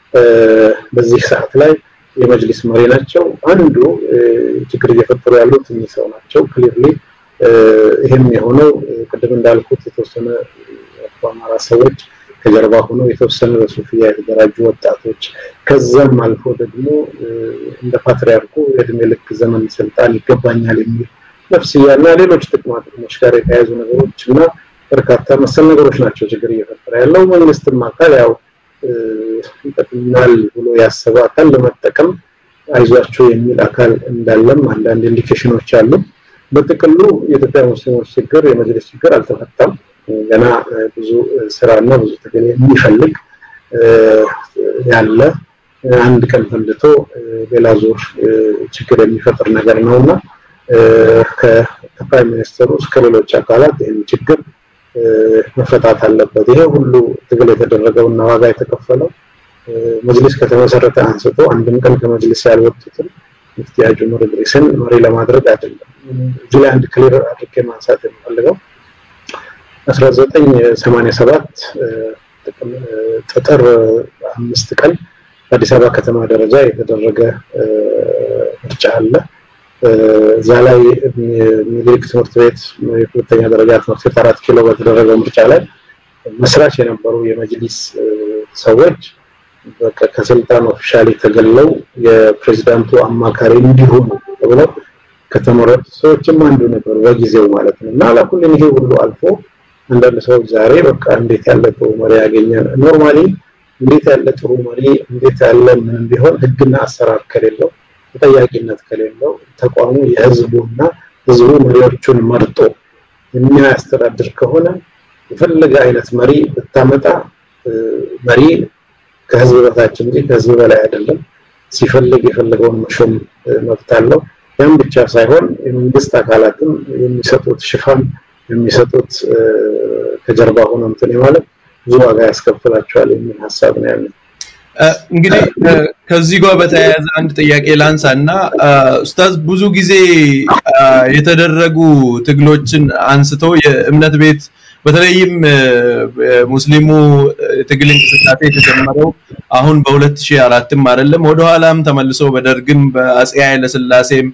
በዚህ ሰዓት ላይ የመጅሊስ መሪ ናቸው አንዱ ችግር እየፈጠሩ ያሉት እኚህ ሰው ናቸው ክሊርሊ ይሄም የሆነው ቅድም እንዳልኩት የተወሰነ አማራ ሰዎች ከጀርባ ሆነው የተወሰነ በሱፊያ የተደራጁ ወጣቶች ከዛም አልፎ ደግሞ እንደ ፓትሪያርኩ የእድሜ ልክ ዘመን ስልጣን ይገባኛል የሚል ነፍስያና ሌሎች ጥቅማ ጥቅሞች ጋር የተያያዙ ነገሮችና በርካታ መሰል ነገሮች ናቸው ችግር እየፈጠረ ያለው መንግስትም አካል ያው ይጠቅማል ብሎ ያሰበ አካል ለመጠቀም አይዟቸው የሚል አካል እንዳለም አንዳንድ ኢንዲኬሽኖች አሉ በጥቅሉ የኢትዮጵያ ሙስሊሞች ችግር የመጅሊስ ችግር አልተፈታም ገና ብዙ ስራና ብዙ ትግል የሚፈልግ ያለ አንድ ቀን ፈንድቶ ሌላ ዙር ችግር የሚፈጥር ነገር ነውና ከፕራይም ሚኒስተሩ እስከ ሌሎች አካላት ይህን ችግር መፈታት አለበት ይሄ ሁሉ ትግል የተደረገውና ዋጋ የተከፈለው መጅሊስ ከተመሰረተ አንስቶ አንድም ቀን ከመጅሊስ ያልወጡትን ሙፍቲ ሀጂ ዑመር ኢድሪስን መሪ ለማድረግ አይደለም እዚህ አንድ ክሊር አድርጌ ማንሳት የምፈልገው አስራ ዘጠኝ ሰማንያ ሰባት ጥር አምስት ቀን በአዲስ አበባ ከተማ ደረጃ የተደረገ ምርጫ አለ ዛላይ ሚሊክ ትምህርት ቤት የሁለተኛ ደረጃ ትምህርት ቤት አራት ኪሎ በተደረገው ምርጫ ላይ መስራች የነበሩ የመጅሊስ ሰዎች ከስልጣን ኦፊሻሊ ተገለው የፕሬዝዳንቱ አማካሪ እንዲሆኑ ተብለው ከተመረጡ ሰዎችም አንዱ ነበሩ በጊዜው ማለት ነው እና ለሁሉም ይሄ ሁሉ አልፎ አንዳንድ ሰዎች ዛሬ በቃ እንዴት ያለ ጥሩ መሪ ያገኛል ኖርማሊ እንዴት ያለ ጥሩ መሪ እንዴት ያለ ምን ቢሆን ህግና አሰራር ከሌለው ተጠያቂነት ከሌለው ተቋሙ የህዝቡና ህዝቡ መሪዎቹን መርጦ የሚያስተዳድር ከሆነ የፈለገ አይነት መሪ ብታመጣ መሪ ከህዝብ በታች እንጂ ከህዝብ በላይ አይደለም ሲፈልግ የፈለገውን መሾም መብት አለው ያን ብቻ ሳይሆን የመንግስት አካላትም የሚሰጡት ሽፋን የሚሰጡት ከጀርባ ሆኖ እንትን ማለት ብዙ ዋጋ ያስከፍላቸዋል የሚል ሐሳብ ነው ያለው እንግዲህ ከዚህ ጋር በተያያዘ አንድ ጥያቄ ላንሳና ኡስታዝ ብዙ ጊዜ የተደረጉ ትግሎችን አንስቶ የእምነት ቤት በተለይም ሙስሊሙ ትግል እንቅስቃሴ የተጀመረው አሁን በ2004 ም አይደለም ወደ ኋላም ተመልሶ በደርግም በአጼ ኃይለ ሥላሴም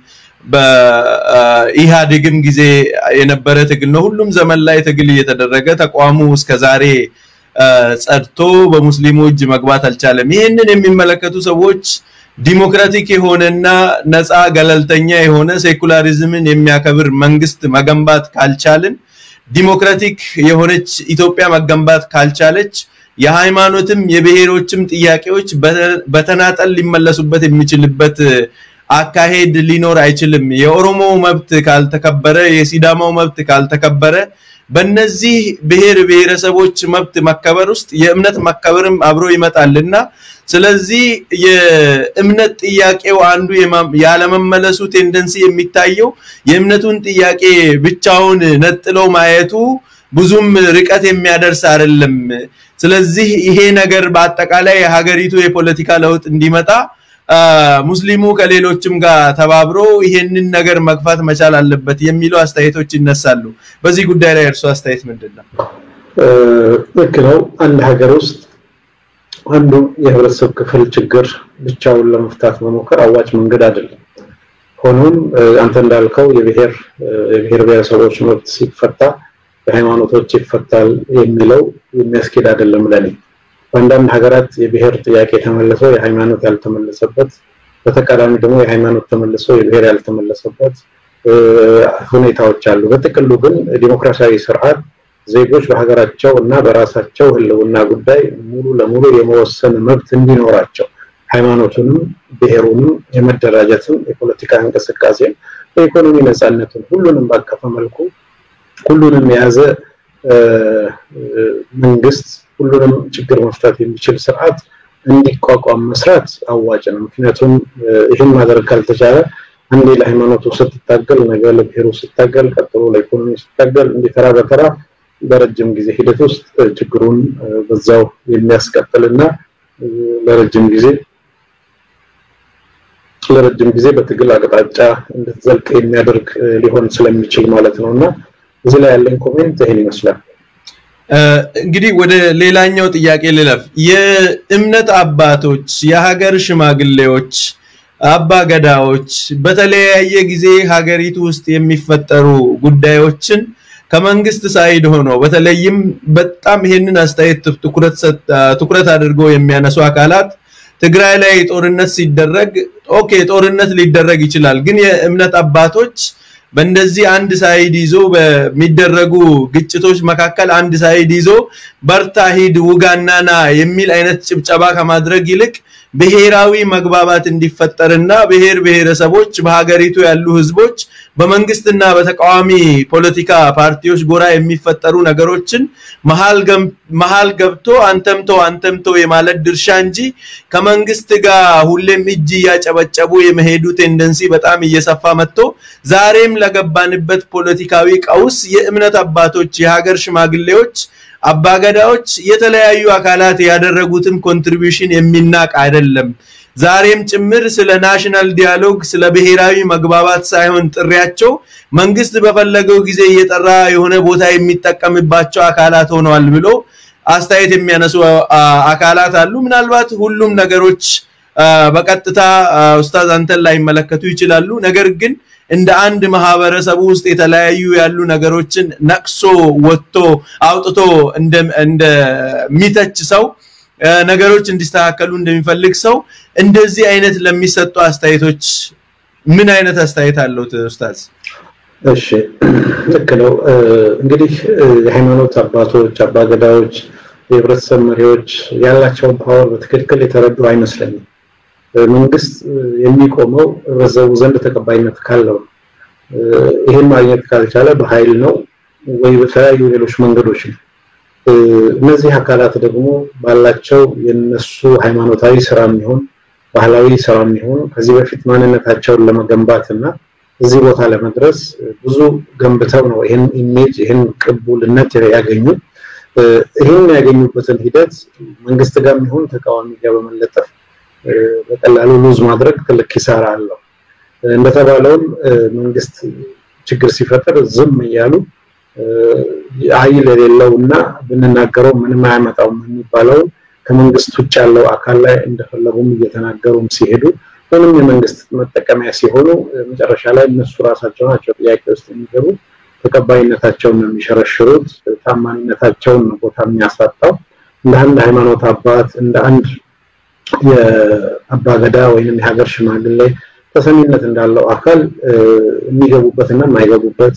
በኢሃዲግም ጊዜ የነበረ ትግል ነው ሁሉም ዘመን ላይ ትግል እየተደረገ ተቋሙ እስከ ዛሬ ጸድቶ በሙስሊሙ እጅ መግባት አልቻለም ይሄንን የሚመለከቱ ሰዎች ዲሞክራቲክ የሆነና ነፃ ገለልተኛ የሆነ ሴኩላሪዝምን የሚያከብር መንግስት መገንባት ካልቻልን ዲሞክራቲክ የሆነች ኢትዮጵያ መገንባት ካልቻለች የሃይማኖትም የብሔሮችም ጥያቄዎች በተናጠል ሊመለሱበት የሚችልበት አካሄድ ሊኖር አይችልም የኦሮሞ መብት ካልተከበረ የሲዳማው መብት ካልተከበረ በእነዚህ ብሔር ብሔረሰቦች መብት መከበር ውስጥ የእምነት መከበርም አብሮ ይመጣልና ስለዚህ የእምነት ጥያቄው አንዱ ያለመመለሱ ቴንደንሲ የሚታየው የእምነቱን ጥያቄ ብቻውን ነጥሎ ማየቱ ብዙም ርቀት የሚያደርስ አይደለም ስለዚህ ይሄ ነገር በአጠቃላይ ሀገሪቱ የፖለቲካ ለውጥ እንዲመጣ ሙስሊሙ ከሌሎችም ጋር ተባብሮ ይሄንን ነገር መግፋት መቻል አለበት የሚሉ አስተያየቶች ይነሳሉ በዚህ ጉዳይ ላይ እርሱ አስተያየት ምንድነው ወክለው አንድ ሀገር ውስጥ አንዱ የህብረተሰብ ክፍል ችግር ብቻውን ለመፍታት መሞከር አዋጭ መንገድ አይደለም ሆኖም አንተ እንዳልከው የብሔር የብሔር ብሔረሰቦች መብት ሲፈታ በሃይማኖቶች ይፈታል የሚለው የሚያስኬድ አይደለም ለኔ አንዳንድ ሀገራት የብሔር ጥያቄ ተመልሰው የሃይማኖት ያልተመለሰበት በተቃራኒ ደግሞ የሃይማኖት ተመልሰው የብሔር ያልተመለሰበት ሁኔታዎች አሉ በጥቅሉ ግን ዲሞክራሲያዊ ስርዓት ዜጎች በሀገራቸው እና በራሳቸው ህልውና ጉዳይ ሙሉ ለሙሉ የመወሰን መብት እንዲኖራቸው ሃይማኖቱንም ብሔሩንም የመደራጀትን የፖለቲካ እንቅስቃሴ የኢኮኖሚ ነፃነቱን ሁሉንም ባቀፈ መልኩ ሁሉንም የያዘ መንግስት ሁሉንም ችግር መፍታት የሚችል ስርዓት እንዲቋቋም መስራት አዋጭ ነው ምክንያቱም ይሄን ማድረግ ካልተቻለ አንዴ ለሃይማኖቱ ስትታገል ነገ ለብሔሩ ስትታገል ቀጥሎ ለኢኮኖሚ ስትታገል እንዲተራ በተራ በረጅም ጊዜ ሂደት ውስጥ ችግሩን በዛው የሚያስቀጥልና ለረጅም ጊዜ ለረጅም ጊዜ በትግል አቅጣጫ እንድትዘልቅ የሚያደርግ ሊሆን ስለሚችል ማለት ነውና እዚህ ላይ ያለን ኮሜንት ይሄን ይመስላል እንግዲህ ወደ ሌላኛው ጥያቄ ልለፍ የእምነት አባቶች የሀገር ሽማግሌዎች አባ ገዳዎች በተለያየ ጊዜ ሀገሪቱ ውስጥ የሚፈጠሩ ጉዳዮችን ከመንግስት ሳይድ ሆኖ በተለይም በጣም ይሄንን አስተያየት ትኩረት ትኩረት አድርጎ የሚያነሱ አካላት ትግራይ ላይ ጦርነት ሲደረግ ኦኬ ጦርነት ሊደረግ ይችላል ግን የእምነት አባቶች በእንደዚህ አንድ ሳይድ ይዞ በሚደረጉ ግጭቶች መካከል አንድ ሳይድ ይዞ በርታ ሂድ ውጋናና የሚል አይነት ጭብጨባ ከማድረግ ይልቅ ብሔራዊ መግባባት እንዲፈጠርና ብሔር ብሔረሰቦች በሀገሪቱ ያሉ ህዝቦች በመንግስትና በተቃዋሚ ፖለቲካ ፓርቲዎች ጎራ የሚፈጠሩ ነገሮችን መሃል መሃል ገብቶ አንተምቶ አንተምቶ የማለት ድርሻ እንጂ ከመንግስት ጋር ሁሌም እጅ ያጨበጨቡ የመሄዱ ቴንደንሲ በጣም እየሰፋ መጥቶ ዛሬም ለገባንበት ፖለቲካዊ ቀውስ የእምነት አባቶች የሀገር ሽማግሌዎች አባገዳዎች የተለያዩ አካላት ያደረጉትን ኮንትሪቢዩሽን የሚናቅ አይደለም ዛሬም ጭምር ስለ ናሽናል ዲያሎግ ስለ ብሔራዊ መግባባት ሳይሆን ጥሪያቸው መንግስት በፈለገው ጊዜ እየጠራ የሆነ ቦታ የሚጠቀምባቸው አካላት ሆነዋል ብሎ አስተያየት የሚያነሱ አካላት አሉ ምናልባት ሁሉም ነገሮች በቀጥታ ኡስታዝ አንተን ላይ መለከቱ ይችላሉ ነገር ግን እንደ አንድ ማህበረሰብ ውስጥ የተለያዩ ያሉ ነገሮችን ነቅሶ ወጥቶ አውጥቶ እንደ እንደ ሚተች ሰው ነገሮች እንዲስተካከሉ እንደሚፈልግ ሰው እንደዚህ አይነት ለሚሰጡ አስተያየቶች ምን አይነት አስተያየት አለው ኡስታዝ እሺ ልክ ነው እንግዲህ የሃይማኖት አባቶች አባገዳዎች የህብረተሰብ መሪዎች ያላቸው ፓወር በትክክል የተረዱ አይመስለኝም መንግስት የሚቆመው በዘው ዘንድ ተቀባይነት ካለው ይሄን ማግኘት ካልቻለ በኃይል ነው ወይ በተለያዩ ሌሎች መንገዶች ነው እነዚህ አካላት ደግሞ ባላቸው የነሱ ሃይማኖታዊ ስራም ይሁን ባህላዊ ስራም ይሁን ከዚህ በፊት ማንነታቸውን ለመገንባትና እዚህ ቦታ ለመድረስ ብዙ ገንብተው ነው ይሄን ኢሜጅ ይሄን ቅቡልነት ያገኙ ይሄን ያገኙበትን ሂደት መንግስት ጋርም ይሁን ተቃዋሚ ጋር በመለጠፍ በቀላሉ ሉዝ ማድረግ ትልቅ ኪሳራ አለው እንደተባለው መንግስት ችግር ሲፈጠር ዝም ይያሉ አይል የሌለውና ብንናገረው ምንም አያመጣው የሚባለው ከመንግስት ውጭ ያለው አካል ላይ እንደፈለጉም እየተናገሩም ሲሄዱ ምንም የመንግስት መጠቀሚያ ሲሆኑ መጨረሻ ላይ እነሱ ራሳቸው ናቸው ጥያቄ ውስጥ የሚገቡ ተቀባይነታቸውን የሚሸረሽሩት ታማኝነታቸውን ቦታ የሚያሳጣው እንደ አንድ ሃይማኖት አባት እንደ አንድ የአባገዳ ወይንም የሀገር ሽማግሌ ተሰሚነት እንዳለው አካል የሚገቡበትና የማይገቡበት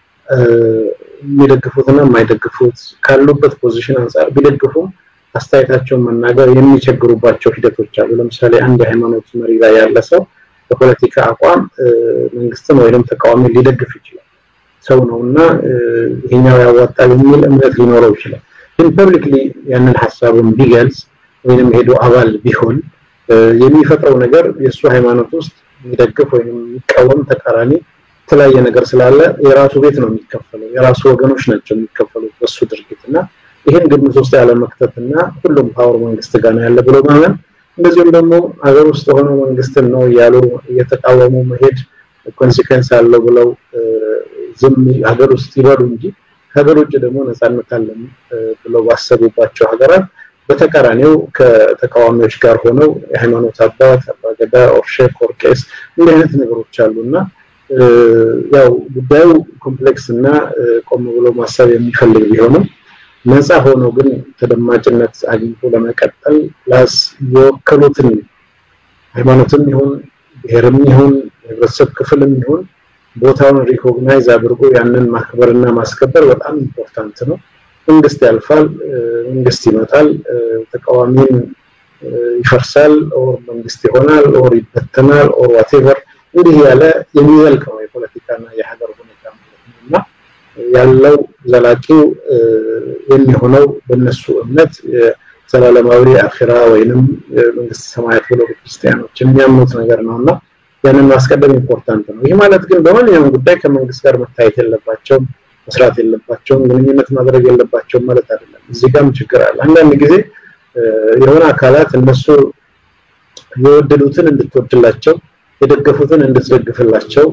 የሚደግፉትና የማይደግፉት ካሉበት ፖዚሽን አንፃር ቢደግፉም አስተያየታቸውን መናገር የሚቸግሩባቸው ሂደቶች አሉ ለምሳሌ አንድ ሃይማኖት መሪ ላይ ያለ ሰው በፖለቲካ አቋም መንግስትን ወይንም ተቃዋሚ ሊደግፍ ይችላል ሰው ነውና ይሄኛው ያዋጣል የሚል እምነት ሊኖረው ይችላል ግን ፐብሊክሊ ያንን ሐሳቡን ቢገልጽ ወይንም ሄዶ አባል ቢሆን የሚፈጥረው ነገር የሱ ሃይማኖት ውስጥ የሚደግፍ ወይንም የሚቃወም ተቃራኒ ተለያየ ነገር ስላለ የራሱ ቤት ነው የሚከፈለው የራሱ ወገኖች ናቸው የሚከፈሉት በሱ ድርጊትና ይሄን ግምት ውስጥ ያለ መክተትና ሁሉም ፓወር መንግስት ጋር ነው ያለ ብሎ ማመን እንደዚህም ደግሞ ሀገር ውስጥ ሆኖ መንግስት ነው ያሉ እየተቃወሙ መሄድ ኮንሲኩዌንስ አለው ብለው ዝም ሀገር ውስጥ ይበሉ እንጂ ሀገር ውጭ ደግሞ ነፃነት አለን ብለው ባሰቡባቸው ሀገራት በተቃራኒው ከተቃዋሚዎች ጋር ሆነው የሃይማኖት አባት አባገዳ ኦር ሼክ ኦር ቄስ እንዲህ አይነት ነገሮች አሉና ያው ጉዳዩ ኮምፕሌክስ እና ቆም ብሎ ማሰብ የሚፈልግ ቢሆንም ነፃ ሆኖ ግን ተደማጭነት አግኝቶ ለመቀጠል ላስ የወከሉትን ሃይማኖትም ይሁን ብሔርም ይሁን ህብረተሰብ ክፍልም ይሁን ቦታውን ሪኮግናይዝ አድርጎ ያንን ማክበርና ማስከበር በጣም ኢምፖርታንት ነው መንግስት ያልፋል መንግስት ይመጣል ተቃዋሚን ይፈርሳል ኦር መንግስት ይሆናል ኦር ይበተናል ኦር whatever እንዲህ ያለ የሚዘልቀው የፖለቲካና የሀገር ሁኔታ ነውና ያለው ዘላቂው የሚሆነው በእነሱ እምነት ዘላለማዊ አኺራ ወይንም መንግስት ሰማያት ብለው ክርስቲያኖች የሚያምኑት ነገር ነውና ያንን ማስቀደም ኢምፖርታንት ነው ይሄ ማለት ግን በማንኛውም ጉዳይ ከመንግስት ጋር መታየት የለባቸው መስራት የለባቸው ግንኙነት ማድረግ የለባቸው ማለት አይደለም እዚህ ጋርም ችግር አለ አንዳንድ ጊዜ የሆነ አካላት እነሱ የወደዱትን እንድትወድላቸው የደገፉትን እንድትደግፍላቸው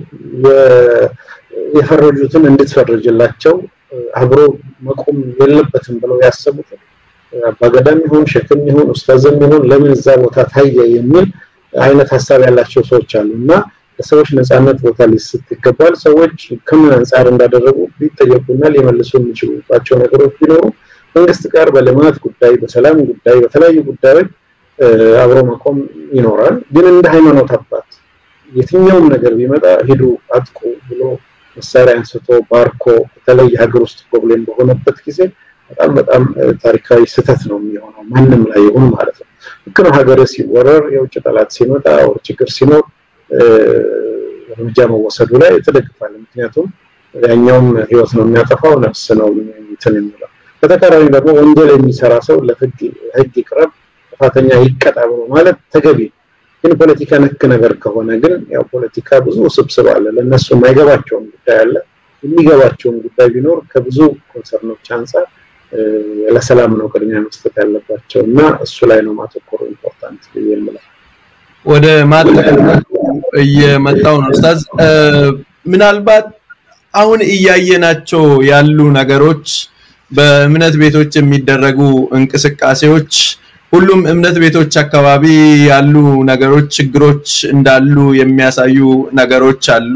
የፈረጁትን እንድትፈርጅላቸው አብሮ መቆም የለበትም ብለው ያሰቡት አባገዳም ይሁን ሸክም ይሁን ኡስታዝም ይሁን ለምን እዛ ቦታ ታየ የሚል አይነት ሐሳብ ያላቸው ሰዎች አሉና ሰዎች ነፃነት ቦታ ሊሰጥ ይገባል ሰዎች ከምን አንፃር እንዳደረጉ ቢጠየቁና ሊመልሱ የሚችሉባቸው ነገሮች ቢኖሩ መንግስት ጋር በልማት ጉዳይ በሰላም ጉዳይ በተለያዩ ጉዳዮች አብሮ መቆም ይኖራል ግን እንደ ሃይማኖት አባት የትኛውም ነገር ቢመጣ ሄዱ አጥቁ ብሎ መሳሪያ አንስቶ ባርኮ በተለይ ሀገር ውስጥ ፕሮብሌም በሆነበት ጊዜ በጣም በጣም ታሪካዊ ስህተት ነው የሚሆነው ማንንም ላይ ይሁን ማለት ነው ግን ሀገር ሲወረር የውጭ ጠላት ሲመጣ ወር ችግር ሲኖር እርምጃ መወሰዱ ላይ ተደግፋል ምክንያቱም ያኛውም ህይወት ነው የሚያጠፋው ነፍስ ነው እንትን የሚለው በተቃራኒ ደግሞ ወንጀል የሚሰራ ሰው ለፍርድ ህግ ይቅረብ ጥፋተኛ ይቀጣ ብሎ ማለት ተገቢ ግን ፖለቲካ ነክ ነገር ከሆነ ግን ያው ፖለቲካ ብዙ ስብስብ አለ ለነሱ የማይገባቸው ጉዳይ አለ የሚገባቸው ጉዳይ ቢኖር ከብዙ ኮንሰርኖች አንፃር ለሰላም ነው ቅድሚያ መስጠት ያለባቸውና እሱ ላይ ነው ማተኮር ኢምፖርታንት የሚለው ወደ ማጠቃለያ እየመጣው ነው ኡስታዝ ምናልባት አሁን እያየናቸው ያሉ ነገሮች በእምነት ቤቶች የሚደረጉ እንቅስቃሴዎች ሁሉም እምነት ቤቶች አካባቢ ያሉ ነገሮች ችግሮች እንዳሉ የሚያሳዩ ነገሮች አሉ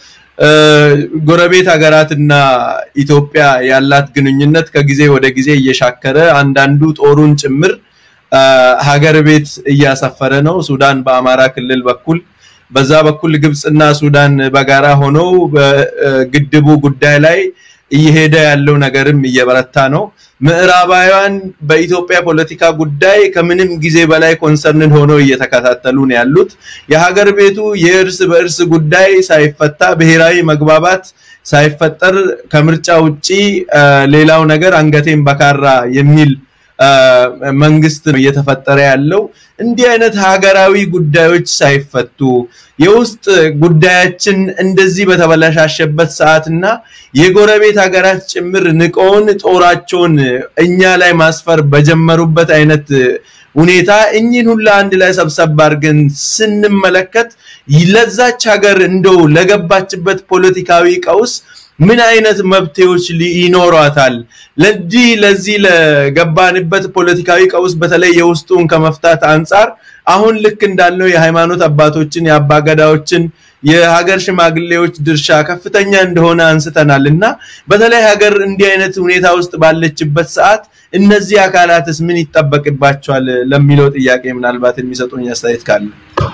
ጎረቤት ሀገራትና ኢትዮጵያ ያላት ግንኙነት ከጊዜ ወደ ጊዜ እየሻከረ አንዳንዱ ጦሩን ጭምር ሀገር ቤት እያሰፈረ ነው ሱዳን በአማራ ክልል በኩል በዛ በኩል ግብጽና ሱዳን በጋራ ሆነው በግድቡ ጉዳይ ላይ እየሄደ ያለው ነገርም እየበረታ ነው ምዕራባውያን በኢትዮጵያ ፖለቲካ ጉዳይ ከምንም ጊዜ በላይ ኮንሰርንን ሆነው እየተከታተሉ ነው ያሉት የሀገር ቤቱ የእርስ በእርስ ጉዳይ ሳይፈታ ብሔራዊ መግባባት ሳይፈጠር ከምርጫ ውጪ ሌላው ነገር አንገቴን በካራ የሚል መንግስት ነው እየተፈጠረ ያለው እንዲህ አይነት ሀገራዊ ጉዳዮች ሳይፈቱ የውስጥ ጉዳያችን እንደዚህ በተበላሻሸበት ሰዓትና የጎረቤት ሀገራት ጭምር ንቆን ጦራቸውን እኛ ላይ ማስፈር በጀመሩበት አይነት ሁኔታ እኚህን ሁሉ አንድ ላይ ሰብሰብ አድርገን ስንመለከት ይለዛች ሀገር እንደው ለገባችበት ፖለቲካዊ ቀውስ ምን አይነት መብቴዎች ይኖራታል ለዚህ ለዚህ ለገባንበት ፖለቲካዊ ቀውስ በተለይ የውስጡን ከመፍታት አንፃር አሁን ልክ እንዳልነው የሃይማኖት አባቶችን ያባገዳዎችን የሀገር ሽማግሌዎች ድርሻ ከፍተኛ እንደሆነ አንስተናልና በተለይ ሀገር እንዲህ አይነት ሁኔታ ውስጥ ባለችበት ሰዓት እነዚህ አካላትስ ምን ይተበቅባቸዋል ለሚለው ጥያቄ ምናልባት የሚሰጡኝ አስተያየት ካለ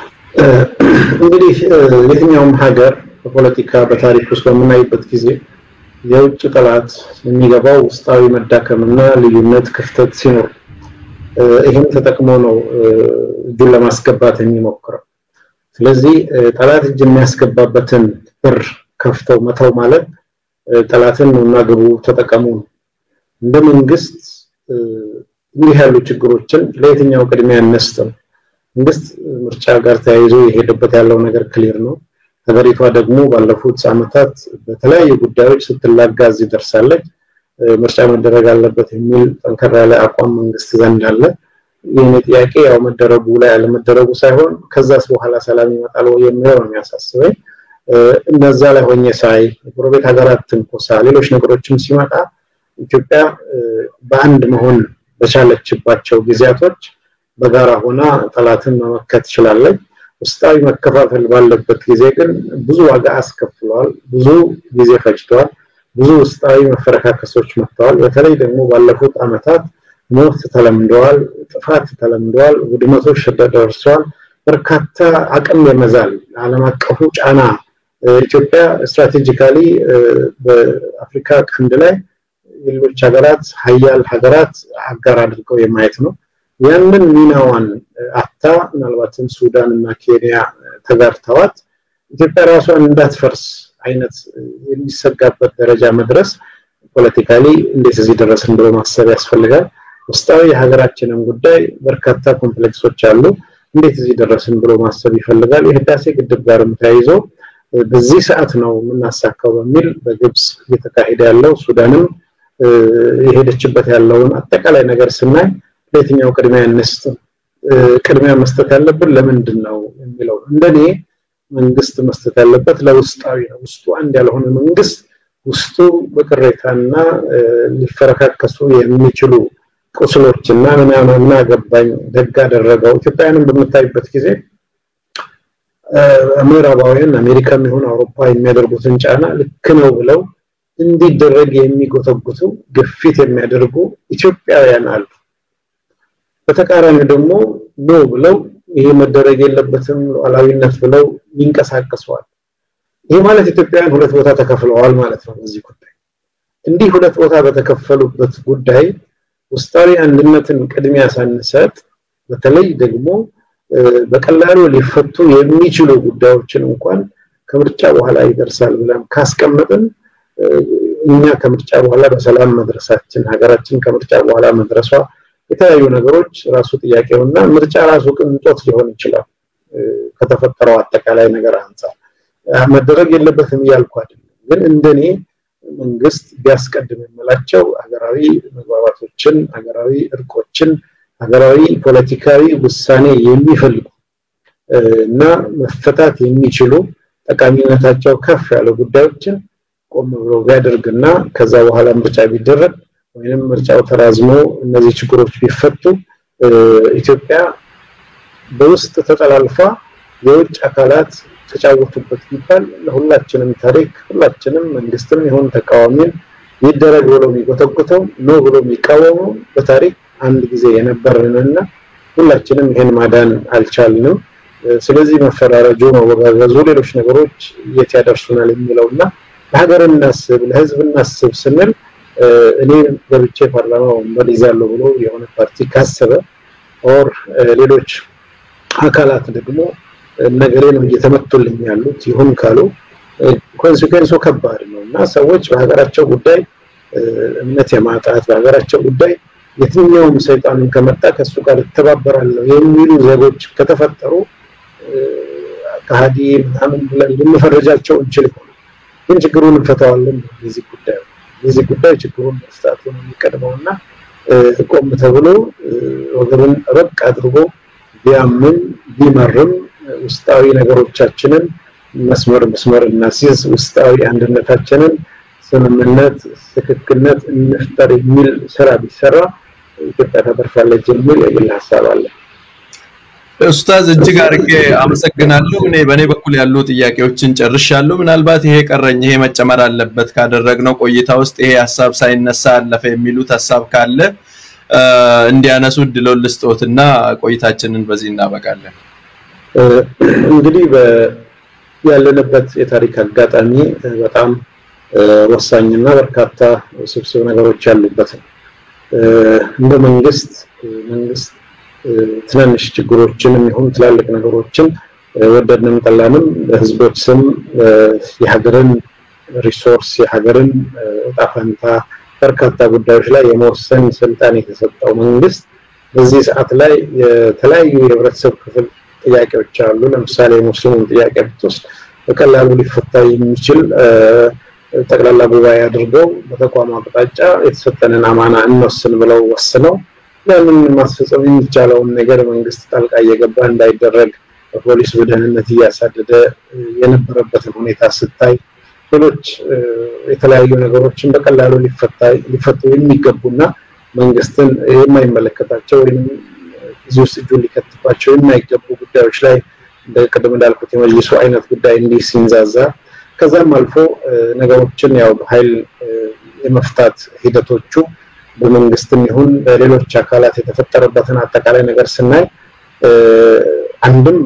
እንግዲህ የትኛውም ሀገር በፖለቲካ በታሪክ ውስጥ በመናይበት ጊዜ የውጭ ጠላት የሚገባው ውስጣዊ መዳከምና ልዩነት ክፍተት ሲኖር ይሄን ተጠቅሞ ነው እጁን ለማስገባት የሚሞክረው ስለዚህ ጠላት እጅ የሚያስገባበትን በር ከፍተው መተው ማለት ጠላትን ነው ማገቡ ተጠቀሙ እንደ መንግስት እንዲህ ያሉ ችግሮችን ለየትኛው ቅድሚያ ያነስተው መንግስት ምርጫ ጋር ተያይዞ የሄደበት ያለው ነገር ክሊር ነው ሀገሪቷ ደግሞ ባለፉት ዓመታት በተለያዩ ጉዳዮች ስትላጋዝ ይደርሳለች ምርጫ መደረግ አለበት የሚል ጠንከራ ያለ አቋም መንግስት ዘንድ አለ ይሄን ጥያቄ ያው መደረጉ ላይ አለ መደረጉ ሳይሆን ከዛስ በኋላ ሰላም ይመጣል ወይ የሚለው ነው የሚያሳስበው እነዛ ላይ ሆኜ ሳይ ጎረቤት ሀገራት ትንኮሳ ሌሎች ነገሮችም ሲመጣ ኢትዮጵያ በአንድ መሆን በቻለችባቸው ጊዜያቶች በጋራ ሆና ጠላትን መመከት ይችላል ውስጣዊ መከፋፈል ባለበት ጊዜ ግን ብዙ ዋጋ አስከፍሏል ብዙ ጊዜ ፈጅቷል ብዙ ውስጣዊ መፈረካከሶች መጥተዋል በተለይ ደግሞ ባለፉት አመታት ሞት ተለምደዋል ጥፋት ተለምደዋል ውድመቶች ደርሰዋል በርካታ አቅም የመዛል ዓለም አቀፉ ጫና ኢትዮጵያ ስትራቴጂካሊ በአፍሪካ ቀንድ ላይ ሌሎች ሀገራት ሀያል ሀገራት አጋር አድርገው የማየት ነው ያንን ሚናዋን አታ ምናልባትም ሱዳን እና ኬንያ ተጋርተዋት ኢትዮጵያ ራሷን እንዳትፈርስ አይነት የሚሰጋበት ደረጃ መድረስ ፖለቲካሊ እንዴት እዚህ ደረስን ብሎ ማሰብ ያስፈልጋል ውስጣዊ የሀገራችንን ጉዳይ በርካታ ኮምፕሌክሶች አሉ እንዴት እዚህ ደረስን ብሎ ማሰብ ይፈልጋል የህዳሴ ግድብ ጋርም ተያይዞ በዚህ ሰዓት ነው ምናሳካው በሚል በግብጽ እየተካሄደ ያለው ሱዳንም የሄደችበት ያለውን አጠቃላይ ነገር ስናይ ለየትኛው ቅድሚያ ያነስተ ቅድሚያ መስጠት ያለበት ለምንድነው የሚለው እንደኔ መንግስት መስጠት ያለበት ለውስጣዊ ነው ውስጡ አንድ ያልሆነ መንግስት ውስጡ በቅሬታና ሊፈረካከሱ የሚችሉ ቁስሎችና ምናምንና ገባኝ ደጋ ደረገው ኢትዮጵያንም በመታይበት ጊዜ ምዕራባውያን አሜሪካም ይሁን አውሮፓ የሚያደርጉትን ጫና ልክ ነው ብለው እንዲደረግ የሚጎተጉቱ ግፊት የሚያደርጉ ኢትዮጵያውያን አሉ በተቃራኒ ደግሞ ነው ብለው ይሄ መደረግ የለበትም ሉዓላዊነት ብለው ይንቀሳቀሳሉ ይሄ ማለት ኢትዮጵያውያን ሁለት ቦታ ተከፍለዋል ማለት ነው በዚህ ጉዳይ እንዲህ ሁለት ቦታ በተከፈሉበት ጉዳይ ውስጣዊ አንድነትን ቅድሚያ ሳንሰጥ በተለይ ደግሞ በቀላሉ ሊፈቱ የሚችሉ ጉዳዮችን እንኳን ከምርጫ በኋላ ይደርሳል ብለን ካስቀመጥን እኛ ከምርጫ በኋላ በሰላም መድረሳችን ሀገራችን ከምርጫ በኋላ መድረሷ የተለያዩ ነገሮች ራሱ ጥያቄውና ምርጫ ራሱ ቅንጦት ሊሆን ይችላል ከተፈጠረው አጠቃላይ ነገር አንፃር መደረግ የለበትም ያልኩ አይደለም ግን እንደኔ መንግስት ቢያስቀድም የመላቸው ሀገራዊ መግባባቶችን ሀገራዊ እርቆችን ሀገራዊ ፖለቲካዊ ውሳኔ የሚፈልጉ እና መፈታት የሚችሉ ጠቃሚነታቸው ከፍ ያለ ጉዳዮችን ቆም ብሎ ያደርግና ከዛ በኋላ ምርጫ ቢደረግ ወይንም ምርጫው ተራዝሞ እነዚህ ችግሮች ቢፈቱ ኢትዮጵያ በውስጥ ተጠላልፋ የውጭ አካላት ተጫወቱበት ቢባል ለሁላችንም ታሪክ ሁላችንም መንግስትም ይሁን ተቃዋሚም ይደረግ ብሎ የሚጎተጉተው ነው ብሎ የሚቃወሙ በታሪክ አንድ ጊዜ የነበረንና ሁላችንም ይሄን ማዳን አልቻልንም ስለዚህ መፈራረጁ መወጋገዙ ሌሎች ነገሮች የት ያደርሱናል የሚለውና ለሀገር እናስብ ለህዝብ እናስብ ስንል እኔ በብቻ ፓርላማው ወንበሪዛለው ብሎ የሆነ ፓርቲ ካሰበ ኦር ሌሎች አካላት ደግሞ ነገሬ ነው እየተመቱልኝ ያሉት ይሁን ካሉ ኮንሲኩዌንሱ ከባድ ነውና ሰዎች በሀገራቸው ጉዳይ እምነት የማጣት በሀገራቸው ጉዳይ የትኛውም ሰይጣን ከመጣ ከሱ ጋር ተባበራለሁ የሚሉ ዜጎች ከተፈጠሩ ከሃዲ ምናምን ብለን ልንፈረጃቸው እንችል ይሆናል ግን ችግሩን እንፈታዋለን በዚህ ጉዳይ በዚህ ጉዳይ ችግሩን መስጣቱ ነው የሚቀድመውና ቆም ተብሎ ወገቡን ረቅ አድርጎ ቢያምን ቢመርም ውስጣዊ ነገሮቻችንን መስመር መስመር እናስይዝ ውስጣዊ አንድነታችንን ስምምነት ትክክልነት እንፍጠር የሚል ስራ ቢሰራ ኢትዮጵያ ተበርፋለች የሚል የግል ሐሳብ አለ ኡስታዝ እጅግ አርጌ አመሰግናለሁ እኔ በኔ በኩል ያሉ ጥያቄዎችን ጨርሻለሁ ምናልባት ይሄ ቀረኝ ይሄ መጨመር አለበት ካደረግነው ቆይታ ውስጥ ይሄ ሐሳብ ሳይነሳ አለፈ የሚሉት ሐሳብ ካለ እንዲያነሱ ድሎል ልስጦትና ቆይታችንን በዚህ እናበቃለን እንግዲህ ያለንበት የታሪክ አጋጣሚ በጣም ወሳኝና በርካታ ስብስብ ነገሮች ያሉበት እንደ መንግስት መንግስት ትናንሽ ችግሮችንም ይሁን ትላልቅ ነገሮችን ወደድንም ጠላንም በህዝቦች ስም የሀገርን ሪሶርስ የሀገርን ጣፋንታ በርካታ ጉዳዮች ላይ የመወሰን ስልጣን የተሰጠው መንግስት በዚህ ሰዓት ላይ የተለያዩ የህብረተሰብ ክፍል ጥያቄዎች አሉ ለምሳሌ ሙስሊም ጥያቄ ብትወስድ በቀላሉ ሊፈታ የሚችል ጠቅላላ ጉባኤ አድርገው በተቋም አቅጣጫ የተሰጠንን አማና እንወስን ብለው ወስነው ያንን ማስፈጸም የሚቻለው ነገር መንግስት ጣልቃ እየገባ እንዳይደረግ ፖሊስ በደህንነት እያሳደደ የነበረበትን ሁኔታ ስታይ ሌሎች የተለያዩ ነገሮችን በቀላሉ ሊፈታ ሊፈቱ የሚገቡና መንግስትን የማይመለከታቸው ወይም እዚህ ውስጥ እጁን ሊከትባቸው የማይገቡ ጉዳዮች ላይ በቅድም እንዳልኩት የመጅሊሱ አይነት ጉዳይ እንዲህ ሲንዛዛ ከዛም አልፎ ነገሮችን ያው በኃይል የመፍታት ሂደቶቹ በመንግስትም ይሁን በሌሎች አካላት የተፈጠረበትን አጠቃላይ ነገር ስናይ አንድም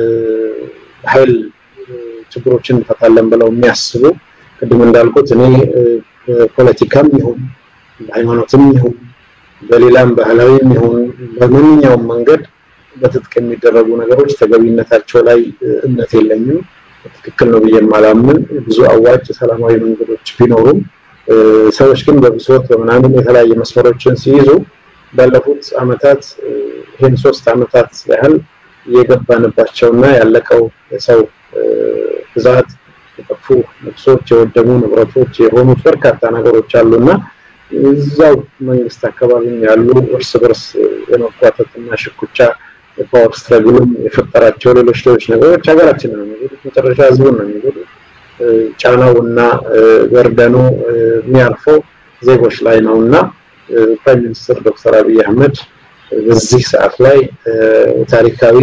ኃይል ችግሮችን እንፈታለን ብለው የሚያስቡ ቅድም እንዳልኩት እኔ ፖለቲካም ይሁን ሃይማኖትም ይሁን በሌላም ባህላዊም ይሁን በማንኛውም መንገድ በትጥቅ የሚደረጉ ነገሮች ተገቢነታቸው ላይ እምነት የለኝም ትክክል ነው በየማላምን ብዙ አዋጭ ሰላማዊ መንገዶች ቢኖሩም ሰዎች ግን በብሶት በመናምን የተለያየ መስመሮችን ሲይዙ ባለፉት አመታት ይሄን ሶስት አመታት ያህል የገባንባቸውና ያለቀው ሰው ብዛት የጠፉ ነፍሶች የወደሙ ንብረቶች የሆኑት በርካታ ነገሮች አሉና እዛው መንግስት አካባቢ ያሉ እርስ በርስ የመቋጠጥና ሽኩቻ የፓወር ስትራግልም የፈጠራቸው ሌሎች ሌሎች ነገሮች ሀገራችን ነው የሚሉት መጨረሻ ህዝቡን ነው የሚሉት ጫናውና ወርደኑ የሚያርፈው ዜጎች ላይ ነውና ፕራይም ሚኒስተር ዶክተር አብይ አህመድ በዚህ ሰዓት ላይ ታሪካዊ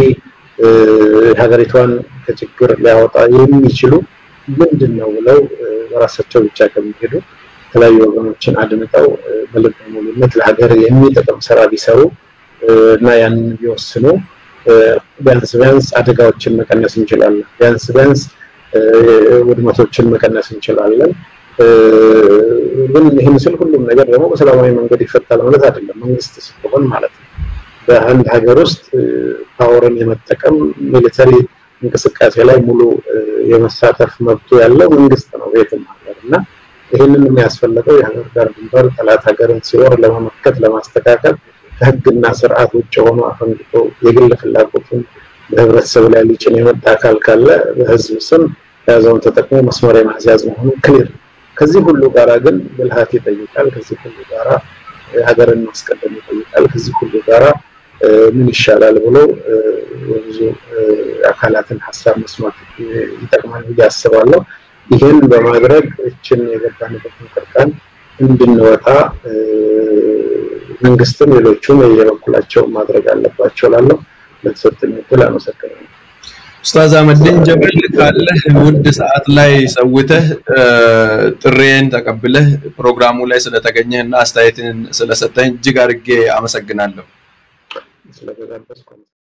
ሀገሪቷን ከችግር ሊያወጣ የሚችሉ ምንድነው ብለው በራሳቸው ብቻ ከሚሄዱ ተለያዩ ወገኖችን አድምጠው በልብ ሙሉነት ለሀገር የሚጠቅም ስራ ቢሰሩ እና ያን ቢወስኑ ቢያንስ ቢያንስ አደጋዎችን መቀነስ እንችላለን ቢያንስ ቢያንስ ውድመቶችን መቀነስ እንችላለን ግን ይሄን ስል ሁሉም ነገር ደግሞ በሰላማዊ መንገድ ይፈታል ማለት አይደለም መንግስት ሲሆን ማለት ነው በአንድ ሀገር ውስጥ ፓወርን የመጠቀም ሚሊተሪ እንቅስቃሴ ላይ ሙሉ የመሳተፍ መብቱ ያለው መንግስት ነው ቤትም ሀገርና ይሄንን የሚያስፈልገው የሀገር ዳር ድንበር ጠላት ሀገርን ሲወር ለመመከት ለማስተካከል ህግና ስርዓት ውጭ ሆኖ አፈንግጦ የግል ፍላጎቱን በህብረተሰቡ ላይ ሊጭን የመጣ አካል ካለ በህዝብ ስም ያዘውን ተጠቅሞ መስመር የማስያዝ መሆኑ ክሊር ከዚህ ሁሉ ጋራ ግን ብልሃት ይጠይቃል ከዚህ ሁሉ ጋራ ሀገርን ማስቀደም ይጠይቃል ከዚህ ሁሉ ጋራ ምን ይሻላል ብሎ ብዙ አካላትን ሐሳብ መስማት ይጠቅማል ብዬ አስባለሁ ይሄን በማድረግ እችን የገባንበትን ቅርቃን እንድንወጣ መንግስትም ሌሎችም የበኩላቸው ማድረግ አለባቸው ላለው ለተሰጠኝ እድል አመሰግናለሁ። ኡስታዝ አህመዲን ጀበል ካለህ ውድ ሰዓት ላይ ሰውተህ ጥሬን ተቀብለህ ፕሮግራሙ ላይ ስለተገኘህና አስተያየትን ስለሰጠኝ እጅግ አድርጌ አመሰግናለሁ። ስለተጋበዝኩ